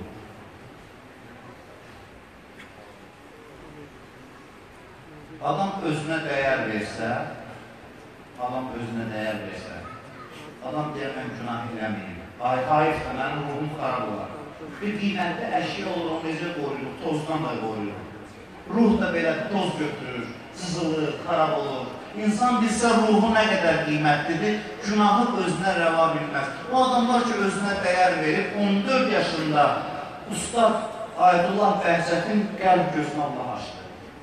Adam özünə dəyər versə, adam özünə dəyər versə, adam deyər, mən günah eləməyim. Ay, hayır, mənim ruhum xarab olar. Bir qiymətli əşya olur, onu necə qoruyur, tozdan da qoruyur. Ruh da belə toz götürür, sızılır, xarab olur. İnsan bilsə ruhu nə qədər qiymətlidir, günahı özünə rəva bilməz. O adamlar ki, özünə dəyər verib, on dörd yaşında Ustad Aydullah Bəhzətin qəlb gözünü Allah açdı.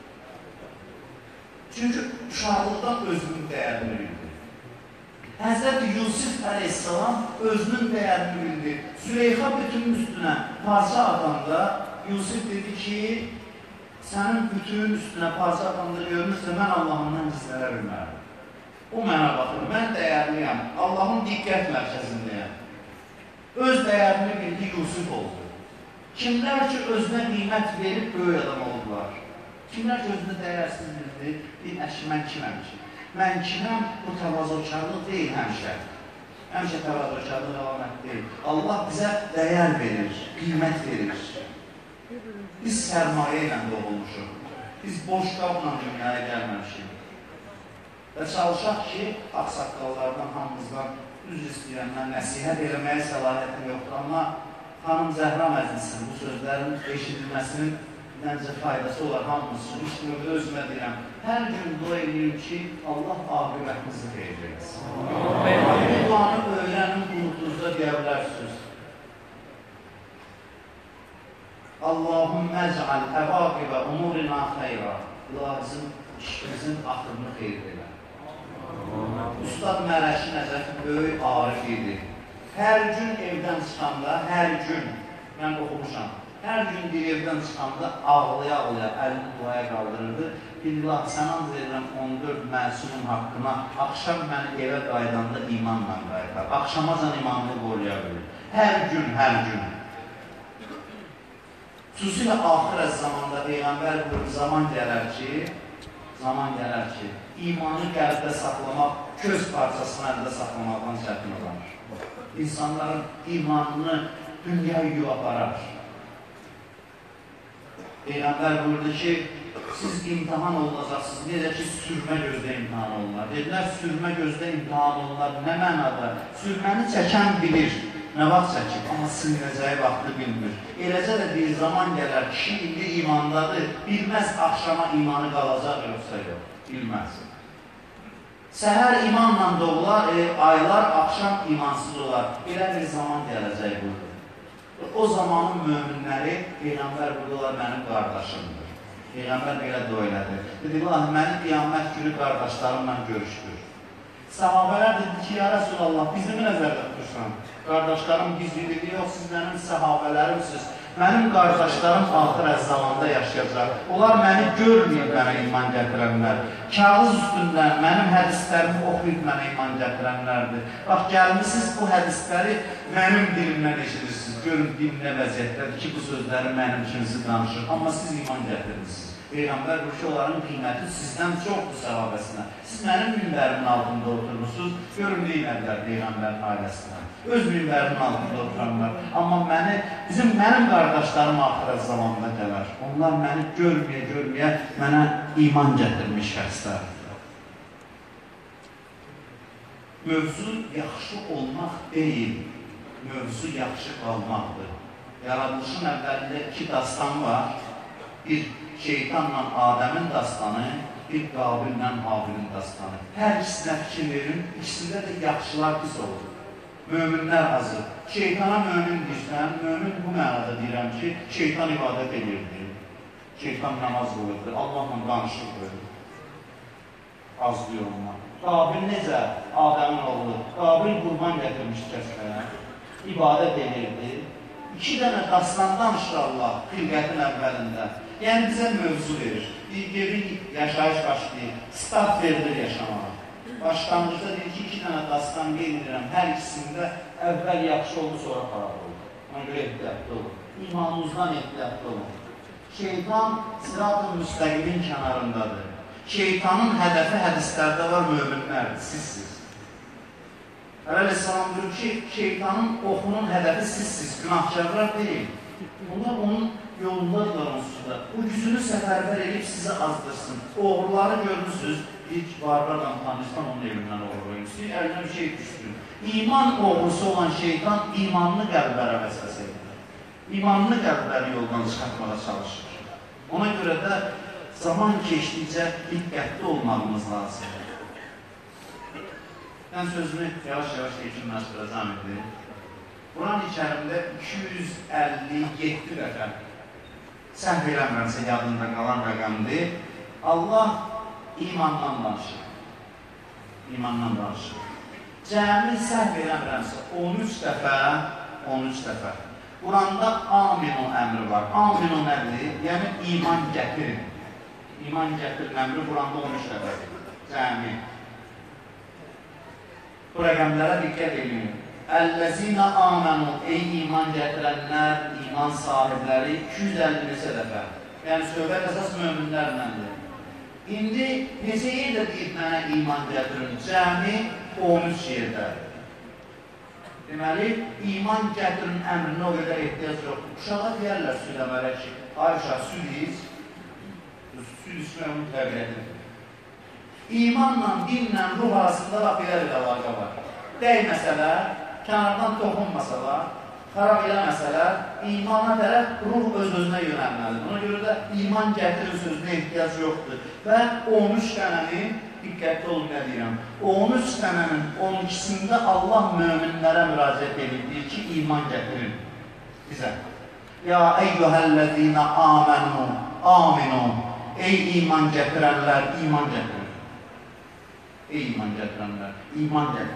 Çünki uşaqlıqdan özünün dəyərini bildi. Həzrəti Yusuf əleyhissalam özünün dəyərini bildi. Züleyxa bütün üstünə parça atanda Yusuf dedi ki, sənin bütün üstünə parça atanda görmürsə, mən Allahımdan gizləyə bilmərəm. O mənə baxır, mən dəyərliyəm, Allahın diqqət mərkəzindəyəm. Öz dəyərini bildi, Yusuf oldu. Kimlər ki, özünə qiymət verib, böyük adam oldular. Kimlər ki, özünə dəyərsiz bildi, deyil, əşi, mən kiməm ki? Mən kiməm, bu təvazökarlıq deyil həmişə. Həmişə təvazökarlıq əlamət deyil. Allah bizə dəyər verir, qiymət verir. Biz sərmayə ilə doğulmuşuq. Biz boş qabla dünyaya gəlməmişik. Və çalışaq ki, axsaqqallardan, hamımızdan düz istəyənlər nəsihət eləməyə səlahiyyətim yoxdur. Amma xanım Zəhra Məclisin bu sözlərin eşidilməsinin məncə faydası olar hamımız üçün. İşte növdə özümə deyirəm. Hər gün dua edirəm ki, Allah aqibətimizi xeyir etsin. Bu duanı öyrənin, unutduğunuzda deyə bilərsiniz. Allahümmə əcəl əvaqibə umurina xeyra. İlah bizim işimizin axırını xeyir edə. Ustad Mərəşi Nəcəfi böyük arif idi. Hər gün evdən çıxanda, hər gün, mən oxumuşam, hər gün bir evdən çıxanda ağlaya-ağlaya əlini duaya qaldırırdı. İllah, sən andr edirəm on dörd məsumun haqqına, axşam məni evə qaydanda imanla qayıdar. Axşamacan imanını qoruya bilir. Hər gün, hər gün. Xüsusilə axirə zamanda Peyğəmbər buyurur, zaman gələr ki, zaman gələr ki, imanı qəlbdə saxlamaq, köz parçasını əldə saxlamaqdan çətin olanır. İnsanların imanını dünya yüyü aparar. Peyğəmbər buyurdu ki, siz imtihan olunacaqsınız, necə ki, sürmə gözdə imtihan olunlar. Dedilər, sürmə gözdə imtihan olunlar, nə mənada? Sürməni çəkən bilir, nə vaxt çəkib, amma silinəcəyi vaxtı bilmir. Eləcə də bir zaman gələr, kişi indi imandadır, bilməz axşama imanı qalacaq yoxsa yox, bilməz. Səhər imanla doğular, e, aylar, axşam imansız olar. Elə bir zaman gələcək budur. O zamanın möminləri, Peyğəmbər buradalar mənim qardaşımdır. Peyğəmbər belə dua elədi. Dedi, Allah, məni qiyamət günü qardaşlarımla görüşdür. Səhabələr dedi ki, ya Rəsulallah, bizi mi nəzərdə tutursan? Qardaşlarım gizlidir, yox, siz mənim səhabələrimsiniz. Mənim qardaşlarım axır əzzamanda yaşayacaq. Onlar məni görməyib mənə iman gətirənlər. Kağız üstündən mənim hədislərimi oxuyub mənə iman gətirənlərdir. Bax, gəlmişsiniz bu hədisləri mənim dilimdən eşidirsiniz. Görün, din nə vəziyyətlədir ki, bu sözləri mənim kimisi danışır. Amma siz iman gətirirsiniz. Peyğəmbər bu ki, onların qiyməti sizdən çoxdur səhabəsinə. Siz mənim minbərimin altında oturmuşsunuz, görün neylədilər Peyğəmbərin ailəsinə. Öz minbərimin altında oturanlar. Amma məni, bizim mənim qardaşlarım axirət zamanda gələr. Onlar məni görməyə, görməyə mənə iman gətirmiş şəxslərdir. Mövzu yaxşı olmaq deyil, mövzu yaxşı qalmaqdır. Yaradılışın əvvəlində iki dastan var. Bir şeytanla Adəmin dastanı, bir Qabillə Habilin dastanı. Hər ikisinə fikir verin, ikisində də yaxşılar pis olur. Möminlər hazır. Şeytana mömin deyirsən, mömin bu mənada deyirəm ki, şeytan ibadət edirdi. Şeytan namaz qoyurdu, Allahla danışıq qoyurdu. Azlıyor onlar. Qabil necə? Adəmin oğlu. Qabil qurban gətirmiş kəsməyə. İbadət edirdi. İki dənə dastan danışır Allah xilqətin əvvəlində. Yəni bizə mövzu verir. Bir geri yaşayış başlayır, start verilir yaşamağa. Başlanğıcda deyir ki, iki dənə dastan qeyd hər ikisində əvvəl yaxşı oldu, sonra xarab oldu. Ona görə ehtiyatlı olun. İmanınızdan ehtiyatlı olun. Şeytan sırat-ı müstəqimin kənarındadır. Şeytanın hədəfi hədislərdə var, möminlərdir, sizsiz. Əleyhisselam diyor ki, şeytanın oxunun hədəfi sizsiz, günahkarlar deyil. Onlar onun yolundadılar onsuz da. Bu gücünü səfərbər edib sizi azdırsın. Oğruları görmüşsünüz, ilk varlarla tanışdan onun evindən oğruyum. Əlinə bir şey düşdü. İman oğrusu olan şeytan imanlı qəlblərə vəsvəsə edir. İmanlı qəlbləri yoldan çıxartmağa çalışır. Ona görə də zaman keçdikcə diqqətli olmağımız lazımdır. Mən sözümü yavaş-yavaş yekunlaşdıracağım idi. Quran-ı Kərimdə iki yüz əlli yeddi dəfə səhv eləmirəmsə yadında qalan rəqəmdir. Allah imandan danışır. İmandan danışır. Cəmi səhv eləmirəmsə on üç dəfə, on üç dəfə. Quranda aminu əmri var. Aminu nədir? Yəni iman gətirin. İman gətirin əmri Quranda on üç dəfədir. Cəmi. Bu rəqəmlərə diqqət edin. Əl-ləzinə amenu, ey iman gətirənlər, iman sahibləri iki yüz əlli neçə dəfə. Yəni, söhbət əsas möminlərləndir. İndi neçə yerdə deyib mənə iman gətirin? Cəmi on üç yerdə. Deməli, iman gətirin əmrinə o qədər ehtiyac yoxdur. Uşağa deyərlər süd əmələ ki, ay uşaq, süd iç, süd içmək onun təbiyyətidir. İmanla, dinlə, ruh arasında da belə bir əlaqə var. Dəyməsələr, kənardan toxunmasalar, xarab eləməsələr, imana tərəf ruh öz-özünə yönəlməlidir. Ona görə də iman gətirin sözünə ehtiyac yoxdur. Və on üç dənəni, diqqətli olun nə deyirəm, on üç dənənin on ikisində Allah möminlərə müraciət edir, deyir ki, iman gətirin bizə. Ya eyyuhəl-ləzinə amenu, aminu, ey iman gətirənlər, iman gətirin. Ey iman gətirənlər, iman gətirin.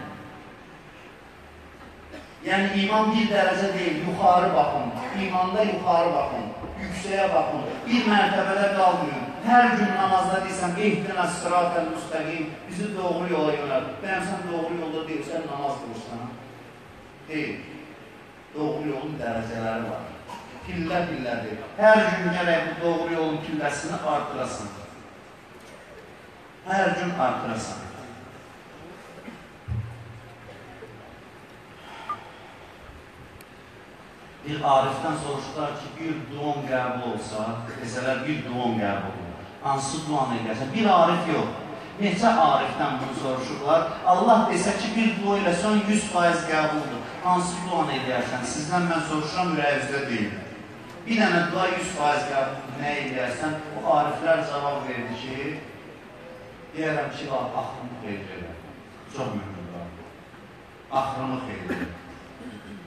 Yəni, iman bir dərəcə deyil, yuxarı baxın, imanda yuxarı baxın, yüksəyə baxın, bir mərtəbədə qalmayın. Hər gün namazda deyirsən, ehdinə sırat-əl müstəqim, bizi doğru yola yönəl. Bəyəm sən doğru yolda deyirsən, namaz qılırsan. Deyil, doğru yolun dərəcələri var. Pillə-pillədir. Hər gün gərək bu doğru yolun pilləsini artırasın. Hər gün artırasın. Bir arifdən soruşdular ki, bir duan qəbul olsa, desələr bir duan qəbul olur. Hansı duan edərsən? Bir arif yox. Neçə arifdən bunu soruşurlar? Allah desə ki, bir dua ilə son yüz faiz qəbuldur. Hansı duan edərsən? Sizdən mən soruşuram, ürəyinizdə deyil. Bir dənə dua yüz faiz qəbuldur. Nə edərsən? O ariflər cavab verdi ki, deyərəm ki, axırını xeyir edər. Çox mühümdür. Axırını xeyir edər.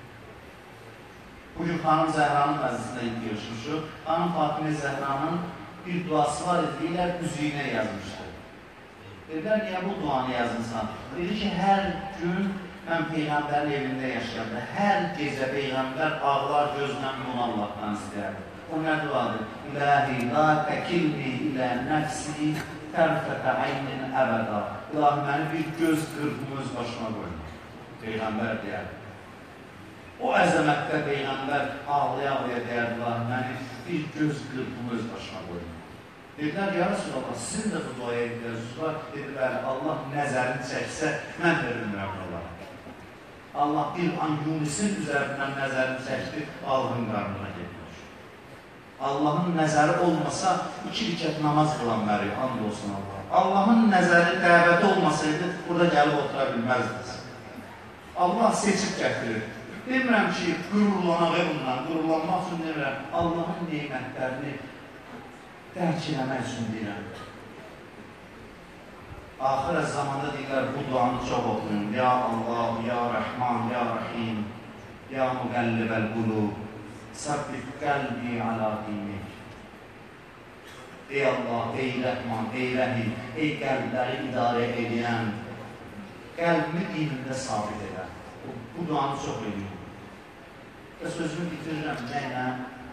Bugün Xanım Zəhranın məzisində görüşmüşük. Xanım Fatimə Zəhranın bir duası var, deyirlər, üzüyünə yazmışdı. Dedilər, niyə bu duanı yazmışsan? Dedi ki, hər gün mən Peyğəmbərin evində yaşayanda, hər gecə Peyğəmbər ağlar gözlə bunu Allahdan istəyərdi. O nə duadır? İlahi, la təkilni ilə nəfsi tərfətə aynin əbəda. İlahi, məni bir göz qırpımı öz başıma qoyma. Peyğəmbər deyərdi. O əzəmətdə Peyğəmbər ağlaya-ağlaya deyərdi, məni bir göz qırpımı öz başıma qoyma. Dedilər, ya Resulallah, sizin də bu duaya edilərsiniz var. Dedilər, Allah nəzərini çəksə, mən də bilmirəm olaraq. Allah bir an Yunisin üzərindən nəzərini çəkdi, Allahın qarnına getmiş. Allahın nəzəri olmasa, iki rükət namaz qılan Məryəm, and olsun Allah. Allahın nəzəri, dəvəti olmasaydı, burada gəlib otura bilməzdiniz. Allah seçib gətirir. Demirəm ki, qürurlanaq bundan, qürurlanmaq üçün demirəm, Allahın neymətlərini dərk eləmək üçün deyirəm. Axirə zamanda deyirlər, bu duanı çox oxuyun. Ya Allah, Ya Rəhman, Ya Rəhim, Ya Müqəllibəl qulub, səbbit qəlbi alə dinik. Ey Allah, ey Rəhman, ey Rəhim, ey qəlbləri idarə edən, qəlbimi dinində sabit edən. Bu duanı çox edin. Və sözümü bitirirəm, nəylə?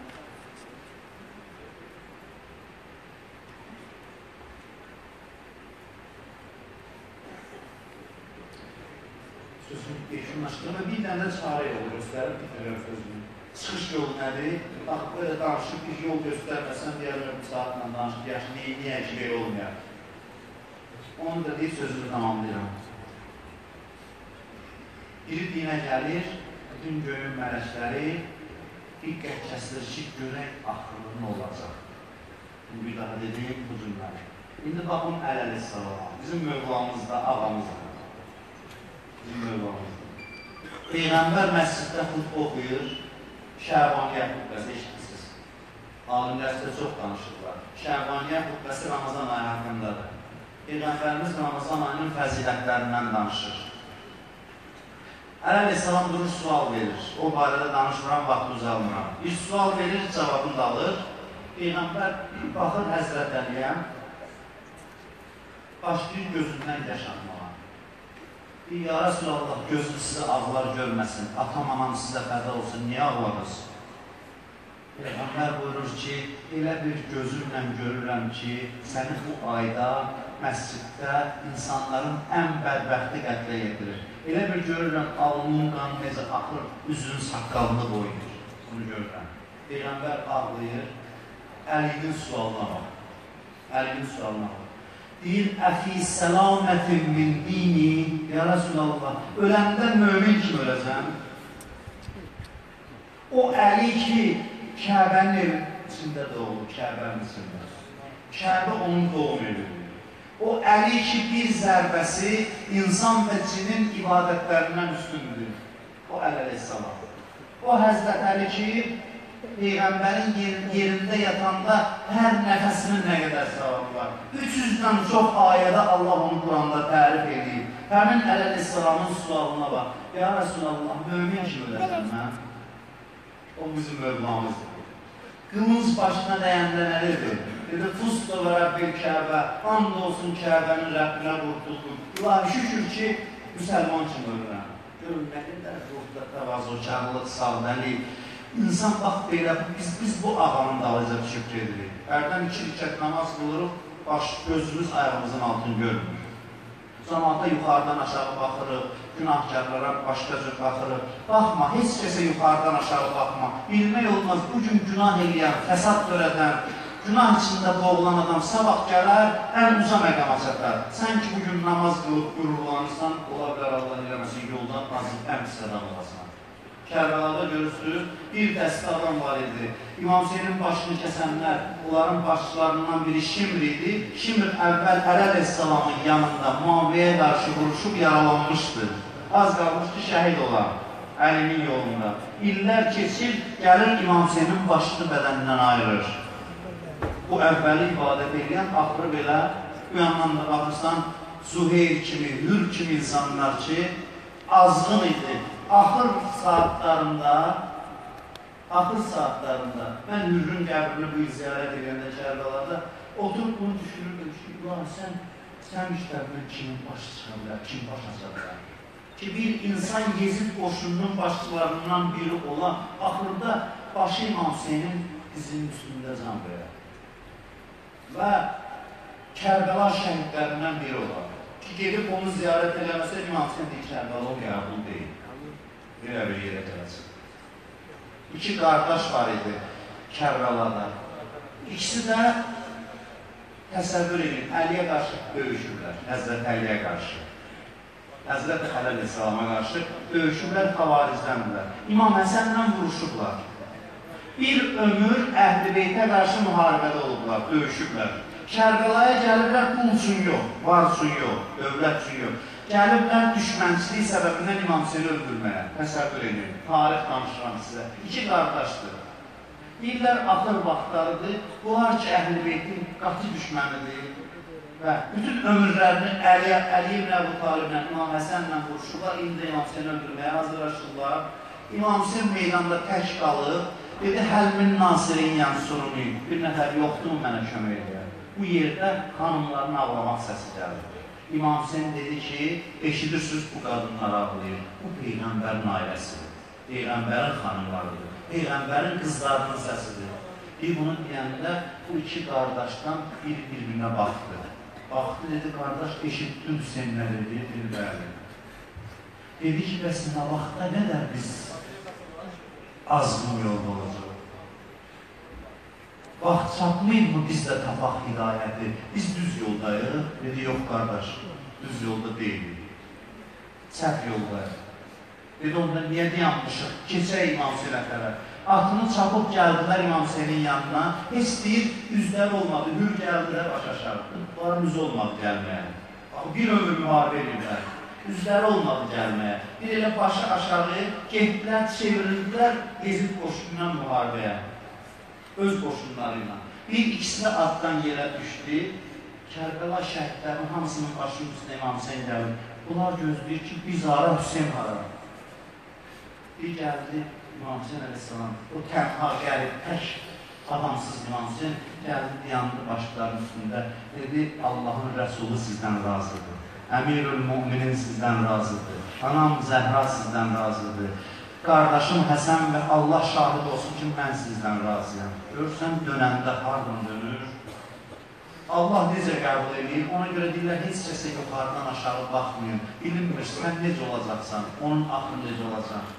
Sözümü yeşunlaşdırım və bir dənə çarə yolu göstərib bitirirəm sözümü. Çıxış yolu nədir? Bax, böyle danışıb bir yol göstərməsən, deyərlər bir saatlə danışıb, yaxşı, niyə ki, belə olmayaq? Onu da deyib sözümü tamamlayıram. Biri dinə gəlir, bütün gönül mələkləri diqqət kəsilir ki, görək axırlı nə olacaq. Bu bir daha dediyim bu cümləri. İndi baxın Ələl-Əssalam, bizim mövlamızda, ağamızda. Bizim mövlamızda. Peyğəmbər məsciddə xutbə oxuyur, Şəbaniyyə xutbəsi eşitmişsiniz. Alimlər sizə çox danışırlar. Şəbaniyyə xutbəsi Ramazan ayı haqqındadır. Peyğəmbərimiz Ramazan ayının fəzilətlərindən danışır. Ələl-Əssalam durur, sual verir. O barədə danışmıram, vaxt uzalmıram. Bir sual verir, cavabını da alır. Peyğəmbər baxır Həzrət Əliyə, başlayır gözündən yaşanmağa. Ya Resulallah, gözünüz sizə ağlar görməsin, atam, anam sizə fəda olsun, niyə ağlarız? Peyğəmbər buyurur ki, elə bir gözümlə görürəm ki, səni bu ayda, məsciddə insanların ən bədbəxti qətlə yetirir. Elə bir görürəm, alnının qanı necə axır, üzünün saqqalını boyuyur. Bunu görürəm. Peyğəmbər ağlayır, Əlinin sualına bax. Əlinin sualına bax. Deyir, əfi səlamətin min dini, ya Resulallah, öləndə mömin kimi öləcəm. O Əli ki, Kəbənin evin içində doğulur, Kəbənin içində. Kəbə onun doğum evidir. O Əli ki, bir zərbəsi insan və cinin ibadətlərindən üstündür. O Ələl-Əssalam. O Həzrət Əli ki, Peyğəmbərin yerində yatanda hər nəfəsinin nə qədər savabı var. üç yüzdən çox ayədə Allah onu Quranda tərif edir. Həmin Ələl-Əssalamın sualına bax. Ya Resulallah, mömin kimi öləcəm mən. O bizim mövlamızdır. Qılınc başına dəyəndə nədir? Dedi, Fusto və Rəbbil Kəbə, and olsun Kəbənin Rəbbinə qurtuldum. İlahi şükür ki, müsəlman kimi ölürəm. Görün, nə qədər ruhda təvazökarlıq, sağdəlik. İnsan bax belə, biz, biz bu ağanın dalacaq şükür edirik. Ərdən iki rükət namaz qılırıq, baş, gözümüz ayağımızın altını görmür. Cəmaata yuxarıdan aşağı baxırıq, günahkarlara başqa cür baxırıq. Baxma, heç kəsə yuxarıdan aşağı baxma. Bilmək olmaz, bugün günah eləyən, fəsad törədən, günah içində boğulan adam sabah gələr, ən uca məqama çatar. Sən ki, bugün namaz qılıb, qürurlanırsan, ola bilər Allah eləməsin, yoldan azıb ən pis adam olasın. Kərbəlada görürsünüz, bir dəstə adam var idi. İmam Hüseynin başını kəsənlər, onların başçılarından biri Şimr idi. Şimr əvvəl Ələl-Əssalamın yanında Muaviyyəyə qarşı vuruşub yaralanmışdı. Az qalmışdı şəhid olan Əlinin yolunda. İllər keçir, gəlir İmam Hüseynin başını bədənindən ayırır. Bu əvvəli ibadət edən, axırı belə, bu yandan da baxırsan, Zuheyr kimi, Hür kimi insanlar ki, azğın idi. Axır saatlarında axır saatlarında mən Hürrün qəbrini bu il ziyarət edəndə Kərbəlada oturub bunu düşünürdüm ki, ulan sən, sən işlərindən kimin başı çıxa bilər, kim baş aça bilər? Ki, bir insan Yezid qoşununun başçılarından biri olan, axırda başı İmam Hüseynin dizinin üstündə can verər. Və Kərbəla şəhidlərindən biri olan. Ki, gedib onu ziyarət eləməsə, İmam Hüseyin deyir, Kərbəla o qəbul deyil. Bir əvvəl yerə gələcək. İki qardaş var idi Kərbəlada. İkisi də təsəvvür edin, Əliyə qarşı döyüşürlər, Həzrət Əliyə qarşı. Həzrət Əlil İslam'a qarşı döyüşürlər, xavaricdəndirlər. İmam Həsənlə vuruşublar. Bir ömür Əhl-i Beytə qarşı müharibədə olublar, döyüşüblər. Kərbəlaya gəliblər, pul üçün yox, var üçün yox, dövlət üçün yox. Gəliblər düşmənçiliyi səbəbindən İmam Hüseyni öldürməyə, təsəvvür edin, tarix danışıram sizə. İki qardaşdır. Deyirlər, axır vaxtlarıdır, bunlar ki, Əhl-i Beytin qatı düşmənidir və bütün ömürlərini Əliyə, Əliyə ibn Əbu Taliblə, İmam Həsənlə vuruşurlar, indi İmam Hüseyni öldürməyə hazırlaşırlar. İmam Hüseyin meydanda tək qalıb, dedi, Həlmin Nasirin Yansurunu, bir nəfər yoxdur mu mənə kömək edir? Bu yerdə xanımların ağlamaq səsi gəlir. İmam Hüseyin dedi ki, eşidirsiniz bu qadınlar ağlayır, bu Peyğəmbərin ailəsidir, Peyğəmbərin xanımlarıdır, Peyğəmbərin qızlarının səsidir. Bir bunu deyəndə bu iki qardaşdan bir bir-birinə baxdı. Baxdı, dedi, qardaş, eşitdin Hüseyin nə dedi, dedi, bəli. Dedi ki, bəs nə vaxtda qədər biz azğın yolda olacaq? Vaxt çatmayıb mı biz də tapaq hidayəti? Biz düz yoldayıq. Dedi, yox qardaş, düz yolda deyilik. Səhv yoldayıq. Dedi, onda niyə dayanmışıq? Keçək İmam Hüseynə tərəf. Atını çapıb gəldilər İmam Hüseynin yanına. Heç deyir, üzləri olmadı. Hür gəldilər, baş aşağı. Bunların üzü olmadı gəlməyə. Bir ömür müharibə edirlər. Üzləri olmadı gəlməyə. Bir elə başı aşağı getdilər, çevirildilər Yezid qoşunundan müharibəyə. Öz qoşunlarıyla. Bir ikisi də atdan yerə düşdü. Kərbəla şəhidlərin hamısının başının üstünə İmam Hüseyin gəlir. Bunlar gözləyir ki, biz hara, Hüseyin hara. Bir gəldi İmam Hüseyin əleyhissalam. O tənha gəlib, tək adamsız İmam Hüseyin gəldi, dayandı başlarının üstündə. Dedi, Allahın Rəsulü sizdən razıdır. Əmirül Müminin sizdən razıdır. Anam Zəhra sizdən razıdır. Qardaşım Həsən və Allah şahid olsun ki, mən sizdən razıyam. Görürsən, dönəndə hardan dönür? Allah necə qəbul edir? Ona görə deyirlər, heç kəsə yuxarıdan aşağı baxmayın. Bilinmir, sən necə olacaqsan, onun axını necə olacaq.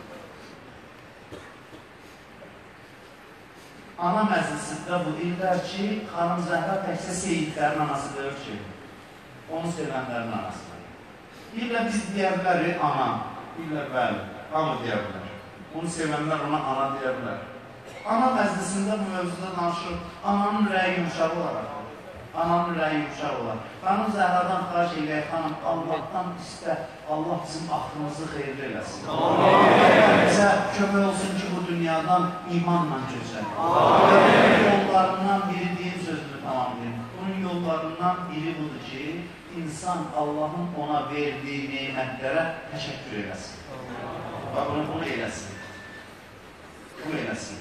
Ana məclisində bu deyirlər ki, xanım Zəhra təkcə seyidlərin anası deyir ki, onu sevənlərin anasıdır. Deyirlər, biz deyə bilərik ana, deyirlər, bəli, ana deyə bilər. Onu sevənlər ona ana deyə bilər. Ana məclisində bu mövzuda danışır, ananın rəyi yumuşaq olaraq. Ananın rəyi yumuşaq olaraq. Xanım Zəhradan xahiş eləyək, xanım, Allahdan istə, Allah bizim axırımızı xeyirli eləsin. Bizə kömək olsun ki, bu dünyadan imanla keçək. Bunun yollarından biri deyim sözünü tamamlayayım. Bunun yollarından biri budur ki, insan Allahın ona verdiyi neymətlərə təşəkkür eləsin. Bunu, bunu eləsin. Bu eləsin.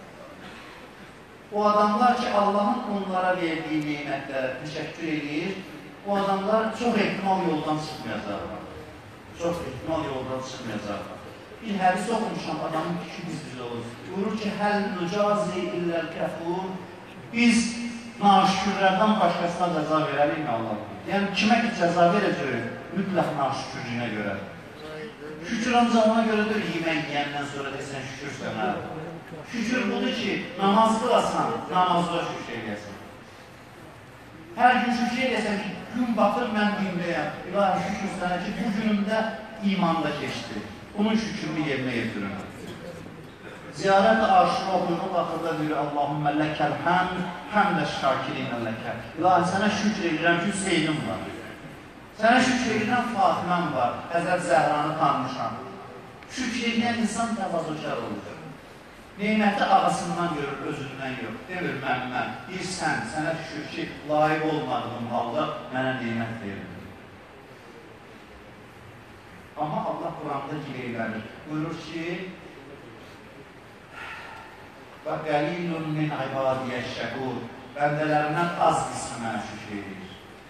O adamlar ki, Allahın onlara verdiyi neymətlərə təşəkkür edir, o adamlar çox ehtimal yoldan çıxmayacaqlar. Çox ehtimal yoldan çıxmayacaqlar. Bir hədis oxumuşam, adamın iki biz-biz olur. Buyurur ki, həl nücazi illəl kəfur, biz naşükürlərdən başqasına cəza verərik mi Allah? Yəni, kimə ki cəza verəcək, mütləq naşükürlüyünə görə. Şükür ancaq ona görədir, yemək yiyəndən sonra desən şükür sənə. Şükür budur ki, namaz qılasan, namazda şükür eləyəsən. Hər gün şükür eləyəsən ki, gün baxır, mən dindəyəm. İlahi şükür sənə ki, bu günümdə imanda keçdi. Bunun şükrünü yerinə yetirin. Ziyarət-i aşura oxuyunu baxırda deyir, Allahümmə ləkəl həmd, həmdə şakirinə ləkəl. İlahi sənə şükür edirəm ki, Hüseynim var. Sənə şükür edirəm, Fatiməm var, Həzrət Zəhranı tanımışam. Şükür edən insan təvazökar olur. Neyməti ağasından görür, özündən yox. Demir, mən, mən, bir sən, sənə şükür ki, layiq olmadığım halda mənə neymət verir. Amma Allah Quranda gileylərir. Buyurur ki, Və qəlilun min ibadiyyəş şəkur. Bəndələrindən az qismi mənə şükür edir.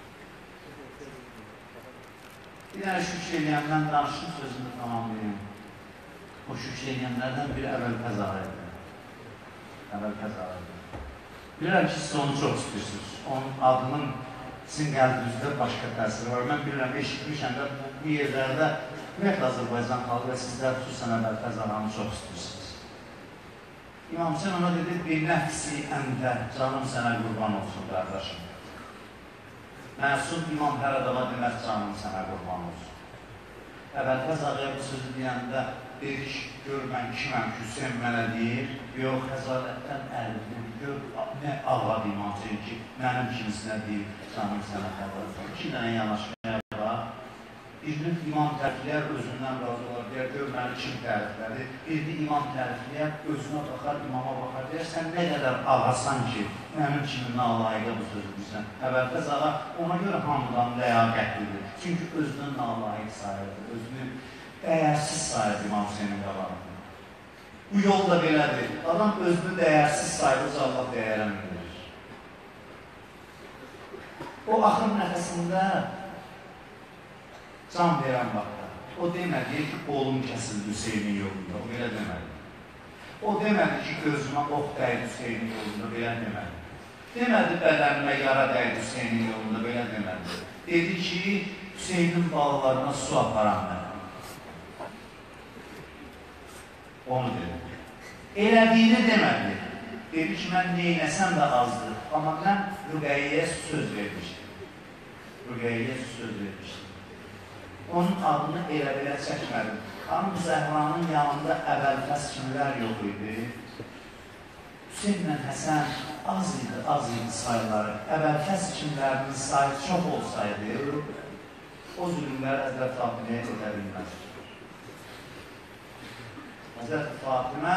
Bir dənə şükür eləyəndən danışım sözünü tamamlayayım. O şükür eləyənlərdən biri əvvəlpəz ağaydı. Əvvəlpəz ağaydı. Bilirəm ki, siz onu çox istəyirsiniz. Onun adının sizin qəlbinizdə başqa təsiri var. Mən bilirəm, eşitmişəm də bu yerlərdə ümumiyyətlə Azərbaycan xalqı və sizlər xüsusən əvvəlpəz ağanı çox istəyirsiniz. İmam Hüseyin ona dedi, bir nəfsi əndə, canım sənə qurban olsun, qardaşım. Məsud İmam hər adama deməz, canım sənə qurban olsun. Əvvəlpəz ağaya bu sözü deyəndə dedi ki, gör mən kiməm ki, Hüseyin mənə deyir, yox, xəzalətdən əldir, gör, nə ağladı İmam Hüseyin ki, mənim kimisinə deyir, canım sənə qurban olsun. İki dənə yanaşmaya var. Birini imam tərifləyər, özündən razı olar, deyər, gör məni kim təriflədi. Birini imam tərifləyər, özünə baxar, imama baxar, deyər, sən nə qədər ağasan ki, mənim kimi nalayiqə bu sözü deyirsən. Əvvəlpəz ağa ona görə hamıdan ləyaqətlidir. Çünki özünün nalayiq sayırdı, özünü dəyərsiz sayırdı İmam Hüseynin qabağında. Bu yol da belədir. Adam özünü dəyərsiz sayırdı, Allah dəyərən bilir. O axır nəfəsində can verən vaxtda. O demədi ki, oğlum kəsildi Hüseynin yolunda, o belə demədi. O demədi ki, gözümə ox dəydi Hüseynin yolunda, belə demədi. Demədi, bədənimə yara dəydi Hüseynin yolunda, belə demədi. Dedi ki, Hüseynin balalarına su aparan mənə. Onu dedi. Elədiyini demədi. Dedi ki, mən neynəsəm də azdır. Amma mən Rüqəyyəyə söz vermişdim. Rüqəyyəyə söz vermişdim. Onun adını elə belə çəkmədim. Xanım Zəhranın yanında əvvəlpəz kimlər yox idi. Hüseynlə Həsən az idi, az idi sayıları. Əvvəlpəz kimlərinin sayı çox olsaydı, o zülümləri Həzrət Fatiməyə edə bilməz. Həzrət Fatimə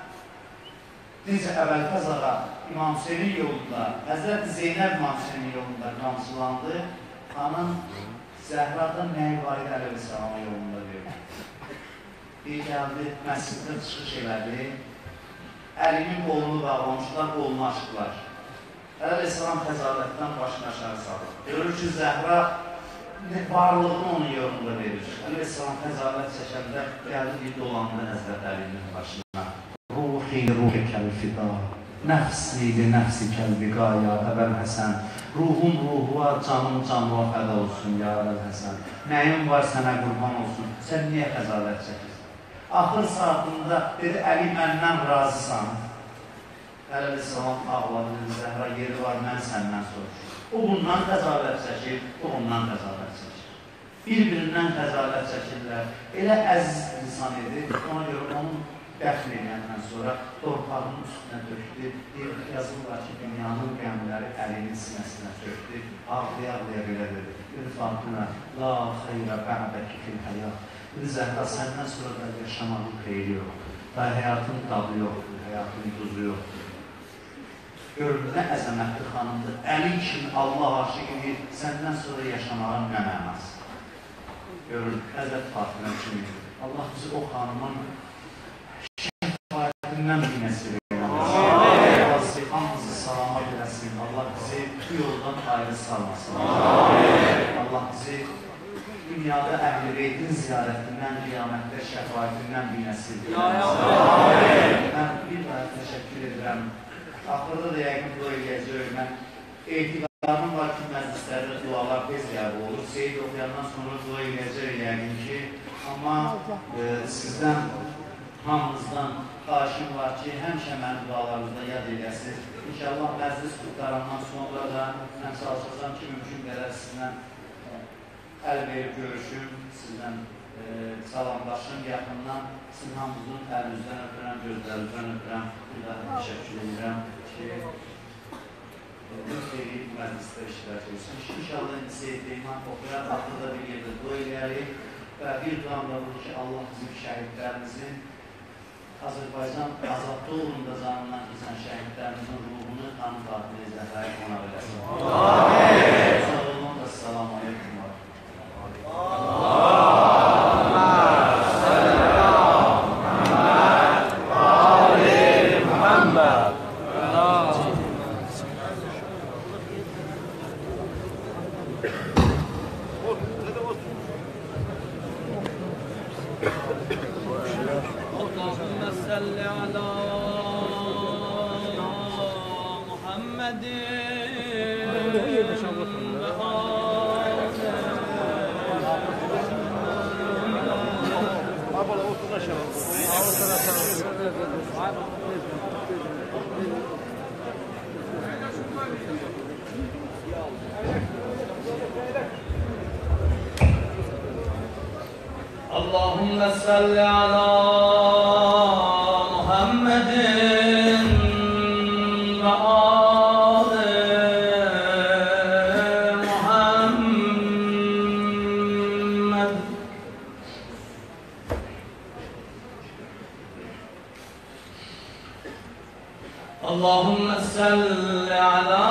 necə əvvəlpəz ağa İmam Hüseynin yolunda, Həzrət Zeynəb İmam Hüseynin yolunda qamçılandı, xanım Zəhradan nəyi var idi Əleyhisselamın yolunda verir. Bir gəldi, məsciddə çıxış elədi, əlinin qolunu bağlamışlar, qolunu açıqlar. Əleyhisselam xəzalətdən başını aşağı salır. Görür ki, Zəhra varlığını onun yolunda verir. Əleyhisselam xəzalət çəkəndə gəldi, bir dolandı Həzrət Əlinin başına. Ruhi ruhi kəl-fida, nəfsi li nəfsi kəl-viqa, ya Əbəl Həsən. Ruhum ruhuva, canım canlıva fəda olsun, ya Əbəl Həsən. Nəyim var sənə qurban olsun, sən niyə xəzalət çəkirsən? Axır saatında dedi, Əli məndən razısan. Əleyhisselam ağladı, Zəhra yeri var, mən səndən soruşur. O bundan xəzalət çəkir, o ondan xəzalət çəkir. Bir-birindən xəzalət çəkirlər. Elə əziz insan idi, ona görə onun dəfn edəndən sonra torpağın üstünə tökdü. Yazırlar ki, dünyanın qəmləri əlinin sinəsinə tökdü. Ağlaya-ağlaya belə dedi. Bir Fatimə, la xeyrə bə'bəki fil həyat. Bir Zəhra, səndən sonra da yaşamağın xeyri yoxdur. Da həyatın dadı yoxdur, həyatın duzu yoxdur. Görün, nə əzəmətli xanımdır. Əlin kimi Allah aşıq edir, səndən sonra yaşamağın nə mənası. Görün, Həzrət Fatimə kimi. Allah bizi o xanımın şəfayətindən bir nəsib edir. Allah hamımızı salama biləsin. Allah bizi bu yoldan ayrı salmasın. Allah bizi dünyada əhl-i beytin ziyarətindən, qiyamətdə şəfayətindən bir nəsib edir. Mən bir daha təşəkkür edirəm. Axırda da yəqin dua eləyəcək. Mən etiqadım var ki, məclislərdə dualar tez qəbul olur. Seyid oxuyandan sonra dua eləyəcək yəqin ki. Amma e, sizdən, hamınızdan xahişim var ki, həmişə mənim dualarınızda yad eləsiniz. İnşallah məclis qurtarandan sonra da mən çalışacağım ki, mümkün qədər sizlə əl verib görüşüm, sizdən e, salamlaşım yaxından. Sizin hamınızın əlinizdən öpürəm, gözlərinizdən öpürəm. Bir daha təşəkkür edirəm ki, xeyri məclisdə iştirak etsin. İnşallah Seyid Beyman oxuyar, axırda bir yerdə dua eləyərik və bir duamda olur ki, Allah bizim şəhidlərimizin Azərbaycan azadlı uğrunda canından keçən şəhidlərimizin ruhunu qanı Fatimə Zəhraya qonaq eləsin. Amin. Sağ olun da, selamu aleykum. Muhammed. صل على محمد اللهم صل على محمد وآل محمد اللهم صل على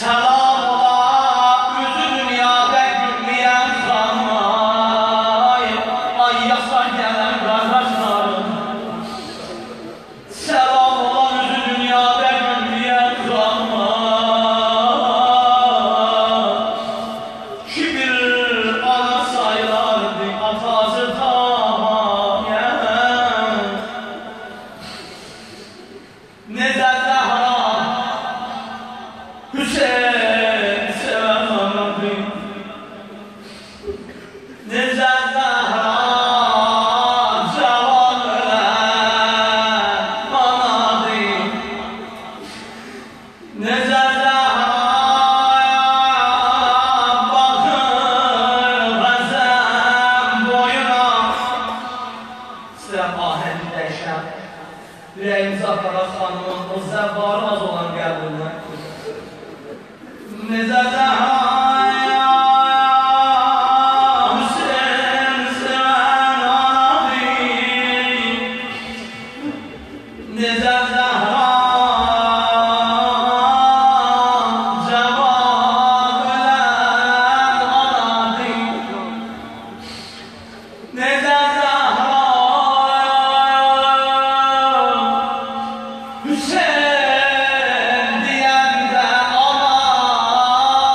Selam ola üzü dünyada gülmeyen kanay. Ay yasa gelen kardeşlerim. Selam ola üzü dünyada gülmeyen kanay. Ki bir ana sayılardı atası tamayen. Neden Hüseyin seven Rabbim Nizam Zahra cavanlar manadı Nizam Zahra bakır gazem boyuna Sıra ahende şem Yüreğim Zafara Hanım'ın o zevvarmaz olan qəbuluna Nizam Zahra Hüseyin seven anadı Nizam Zahra cavan ölen anadı Nizam Zahra Hüseyin diyende ana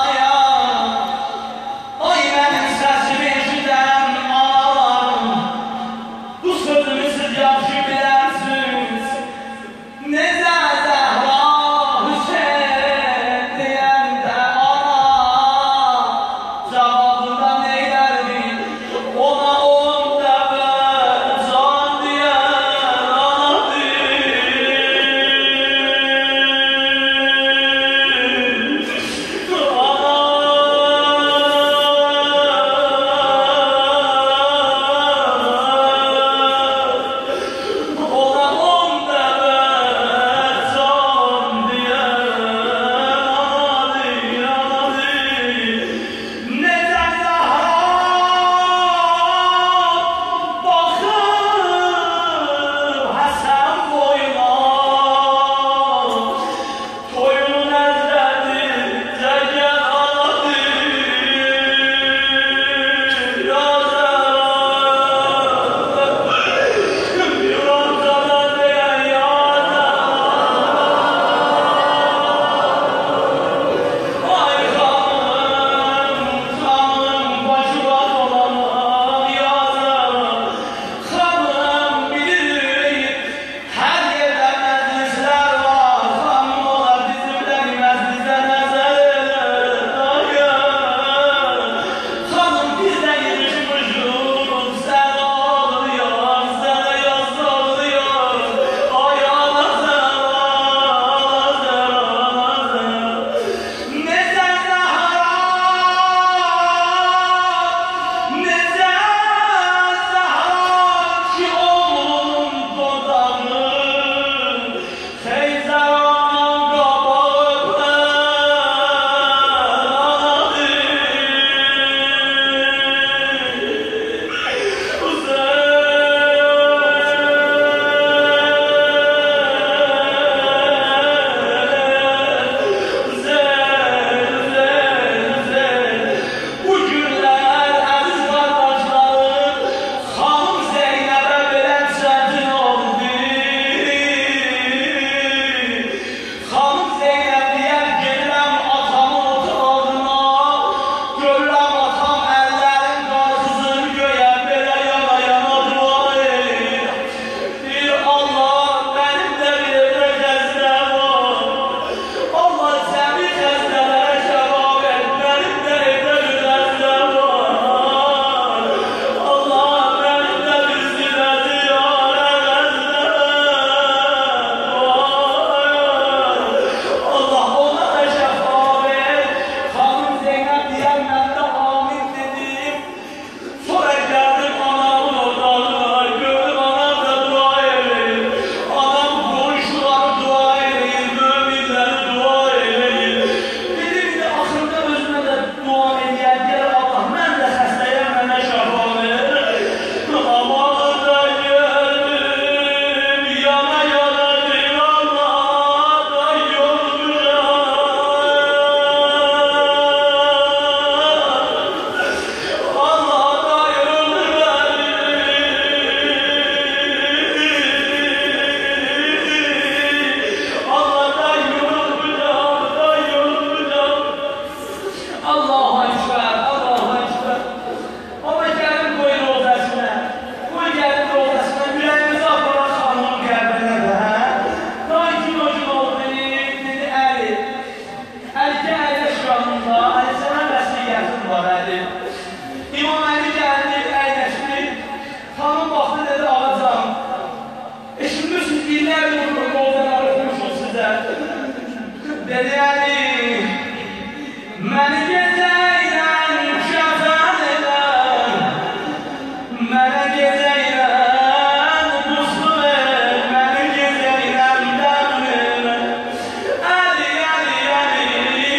Dedi Əli, məni gecəylə şəfən edən, mənə gecəylə buzlu ver, məni gecəylə dəm ver. Əli, Əli, Əli,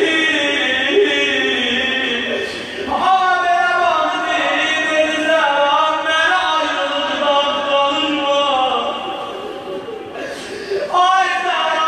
hala belə bağlı bir zəvan, mənə ayrılıqdan danışma. Ay Zəhra,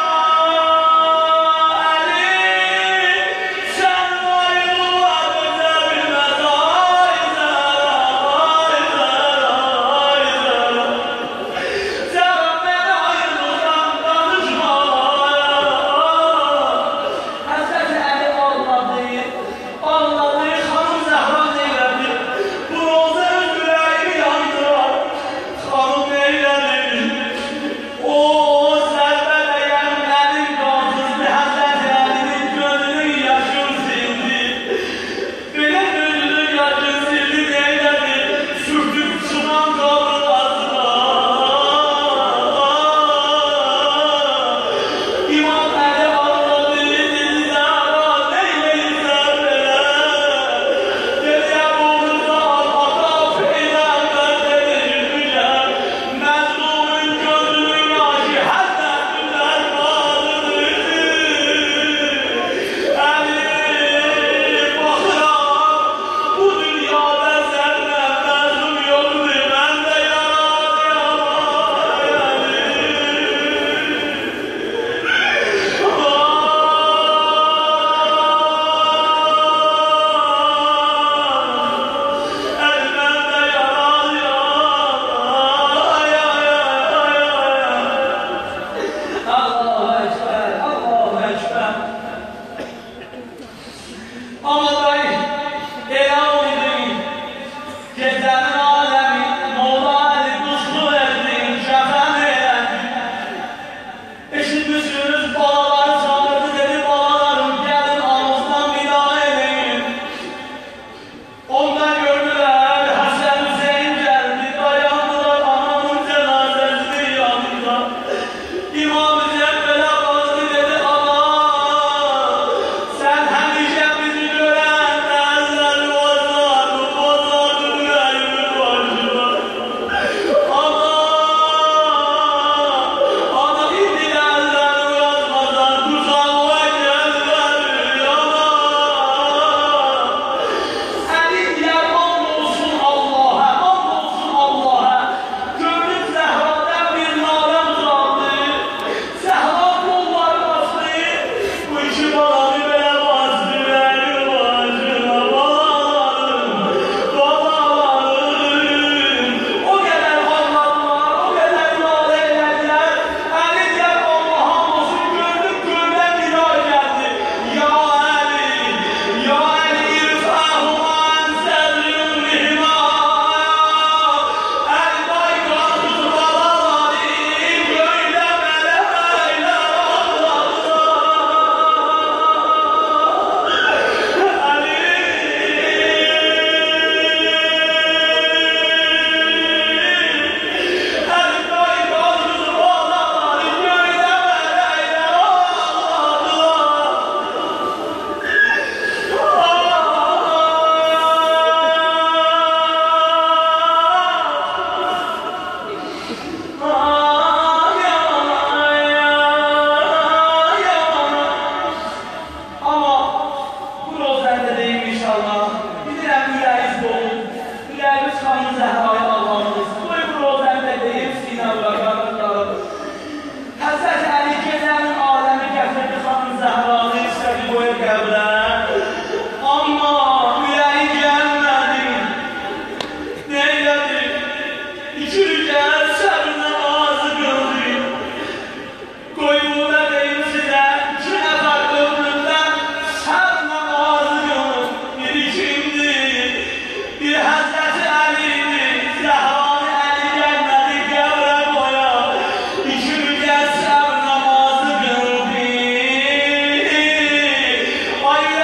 Ay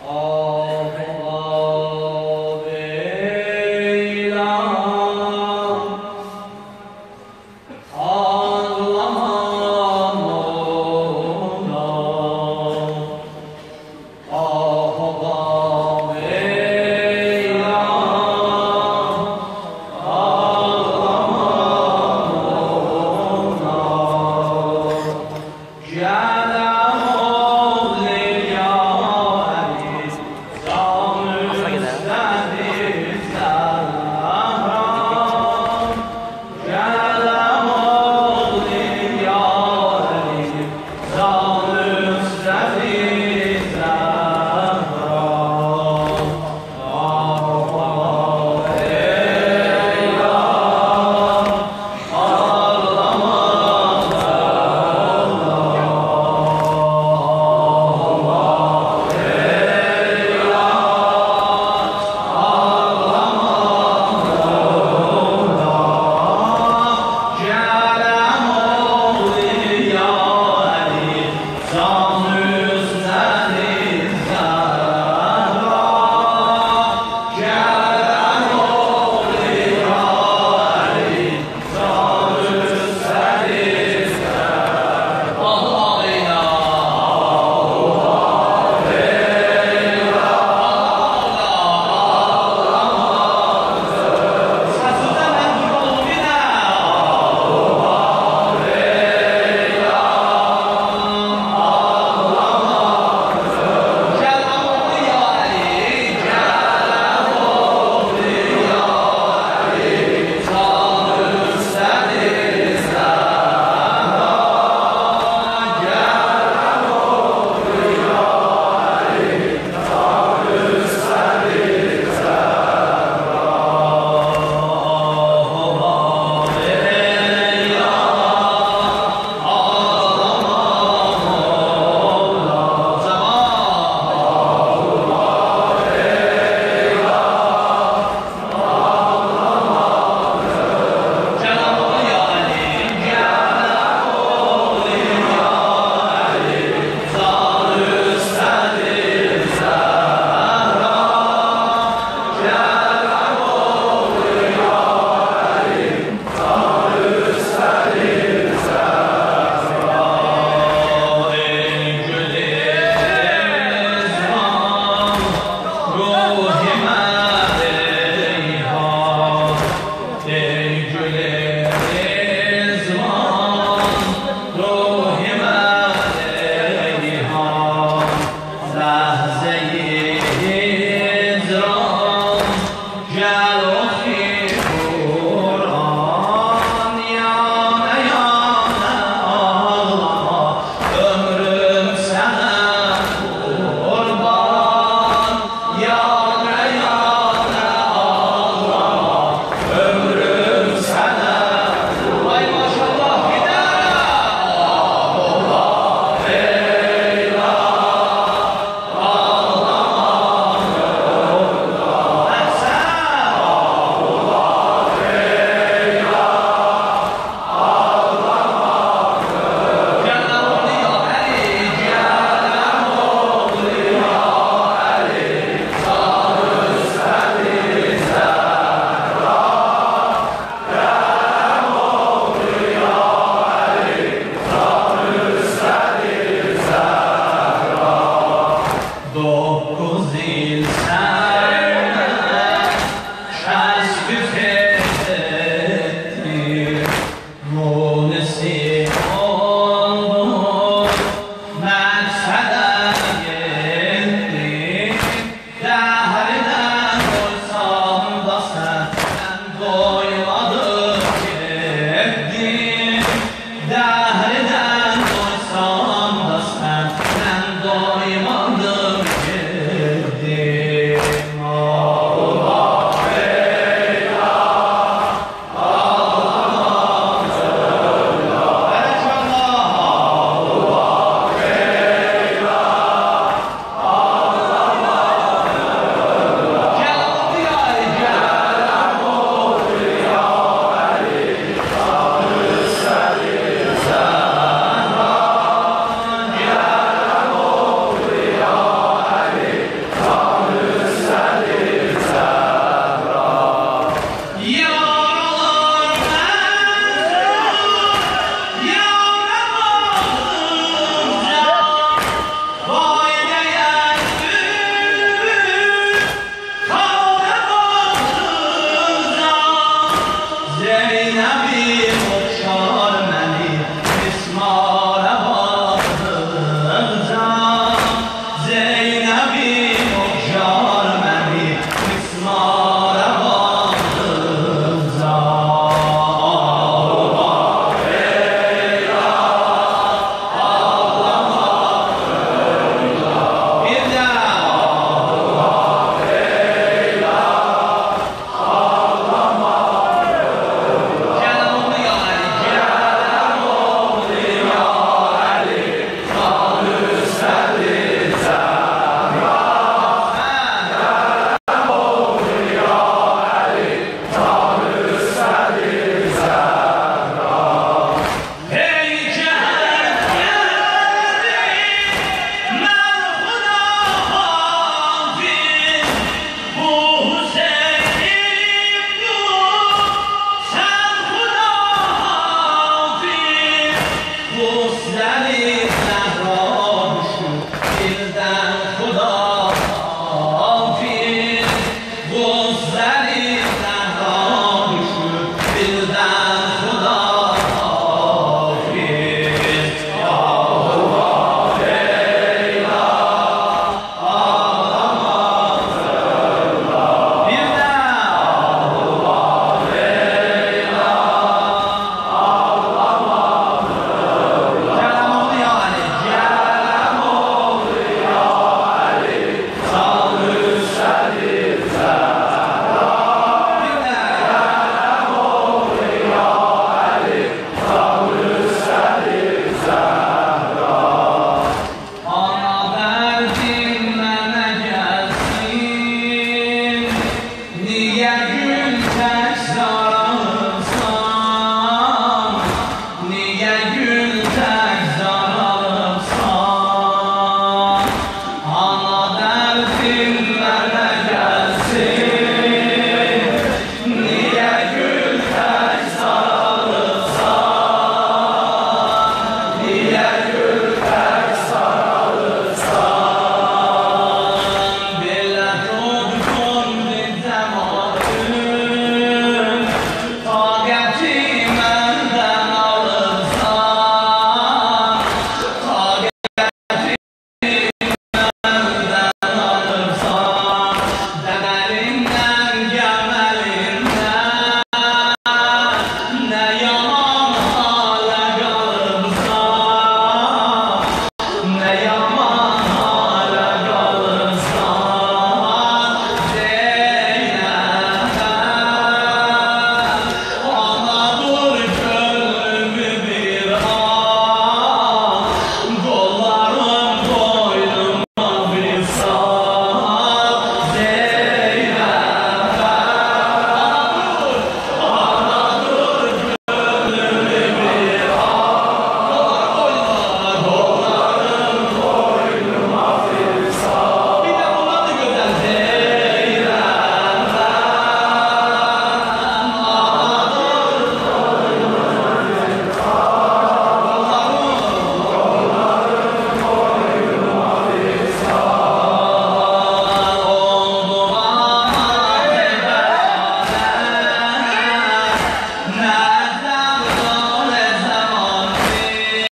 Amin.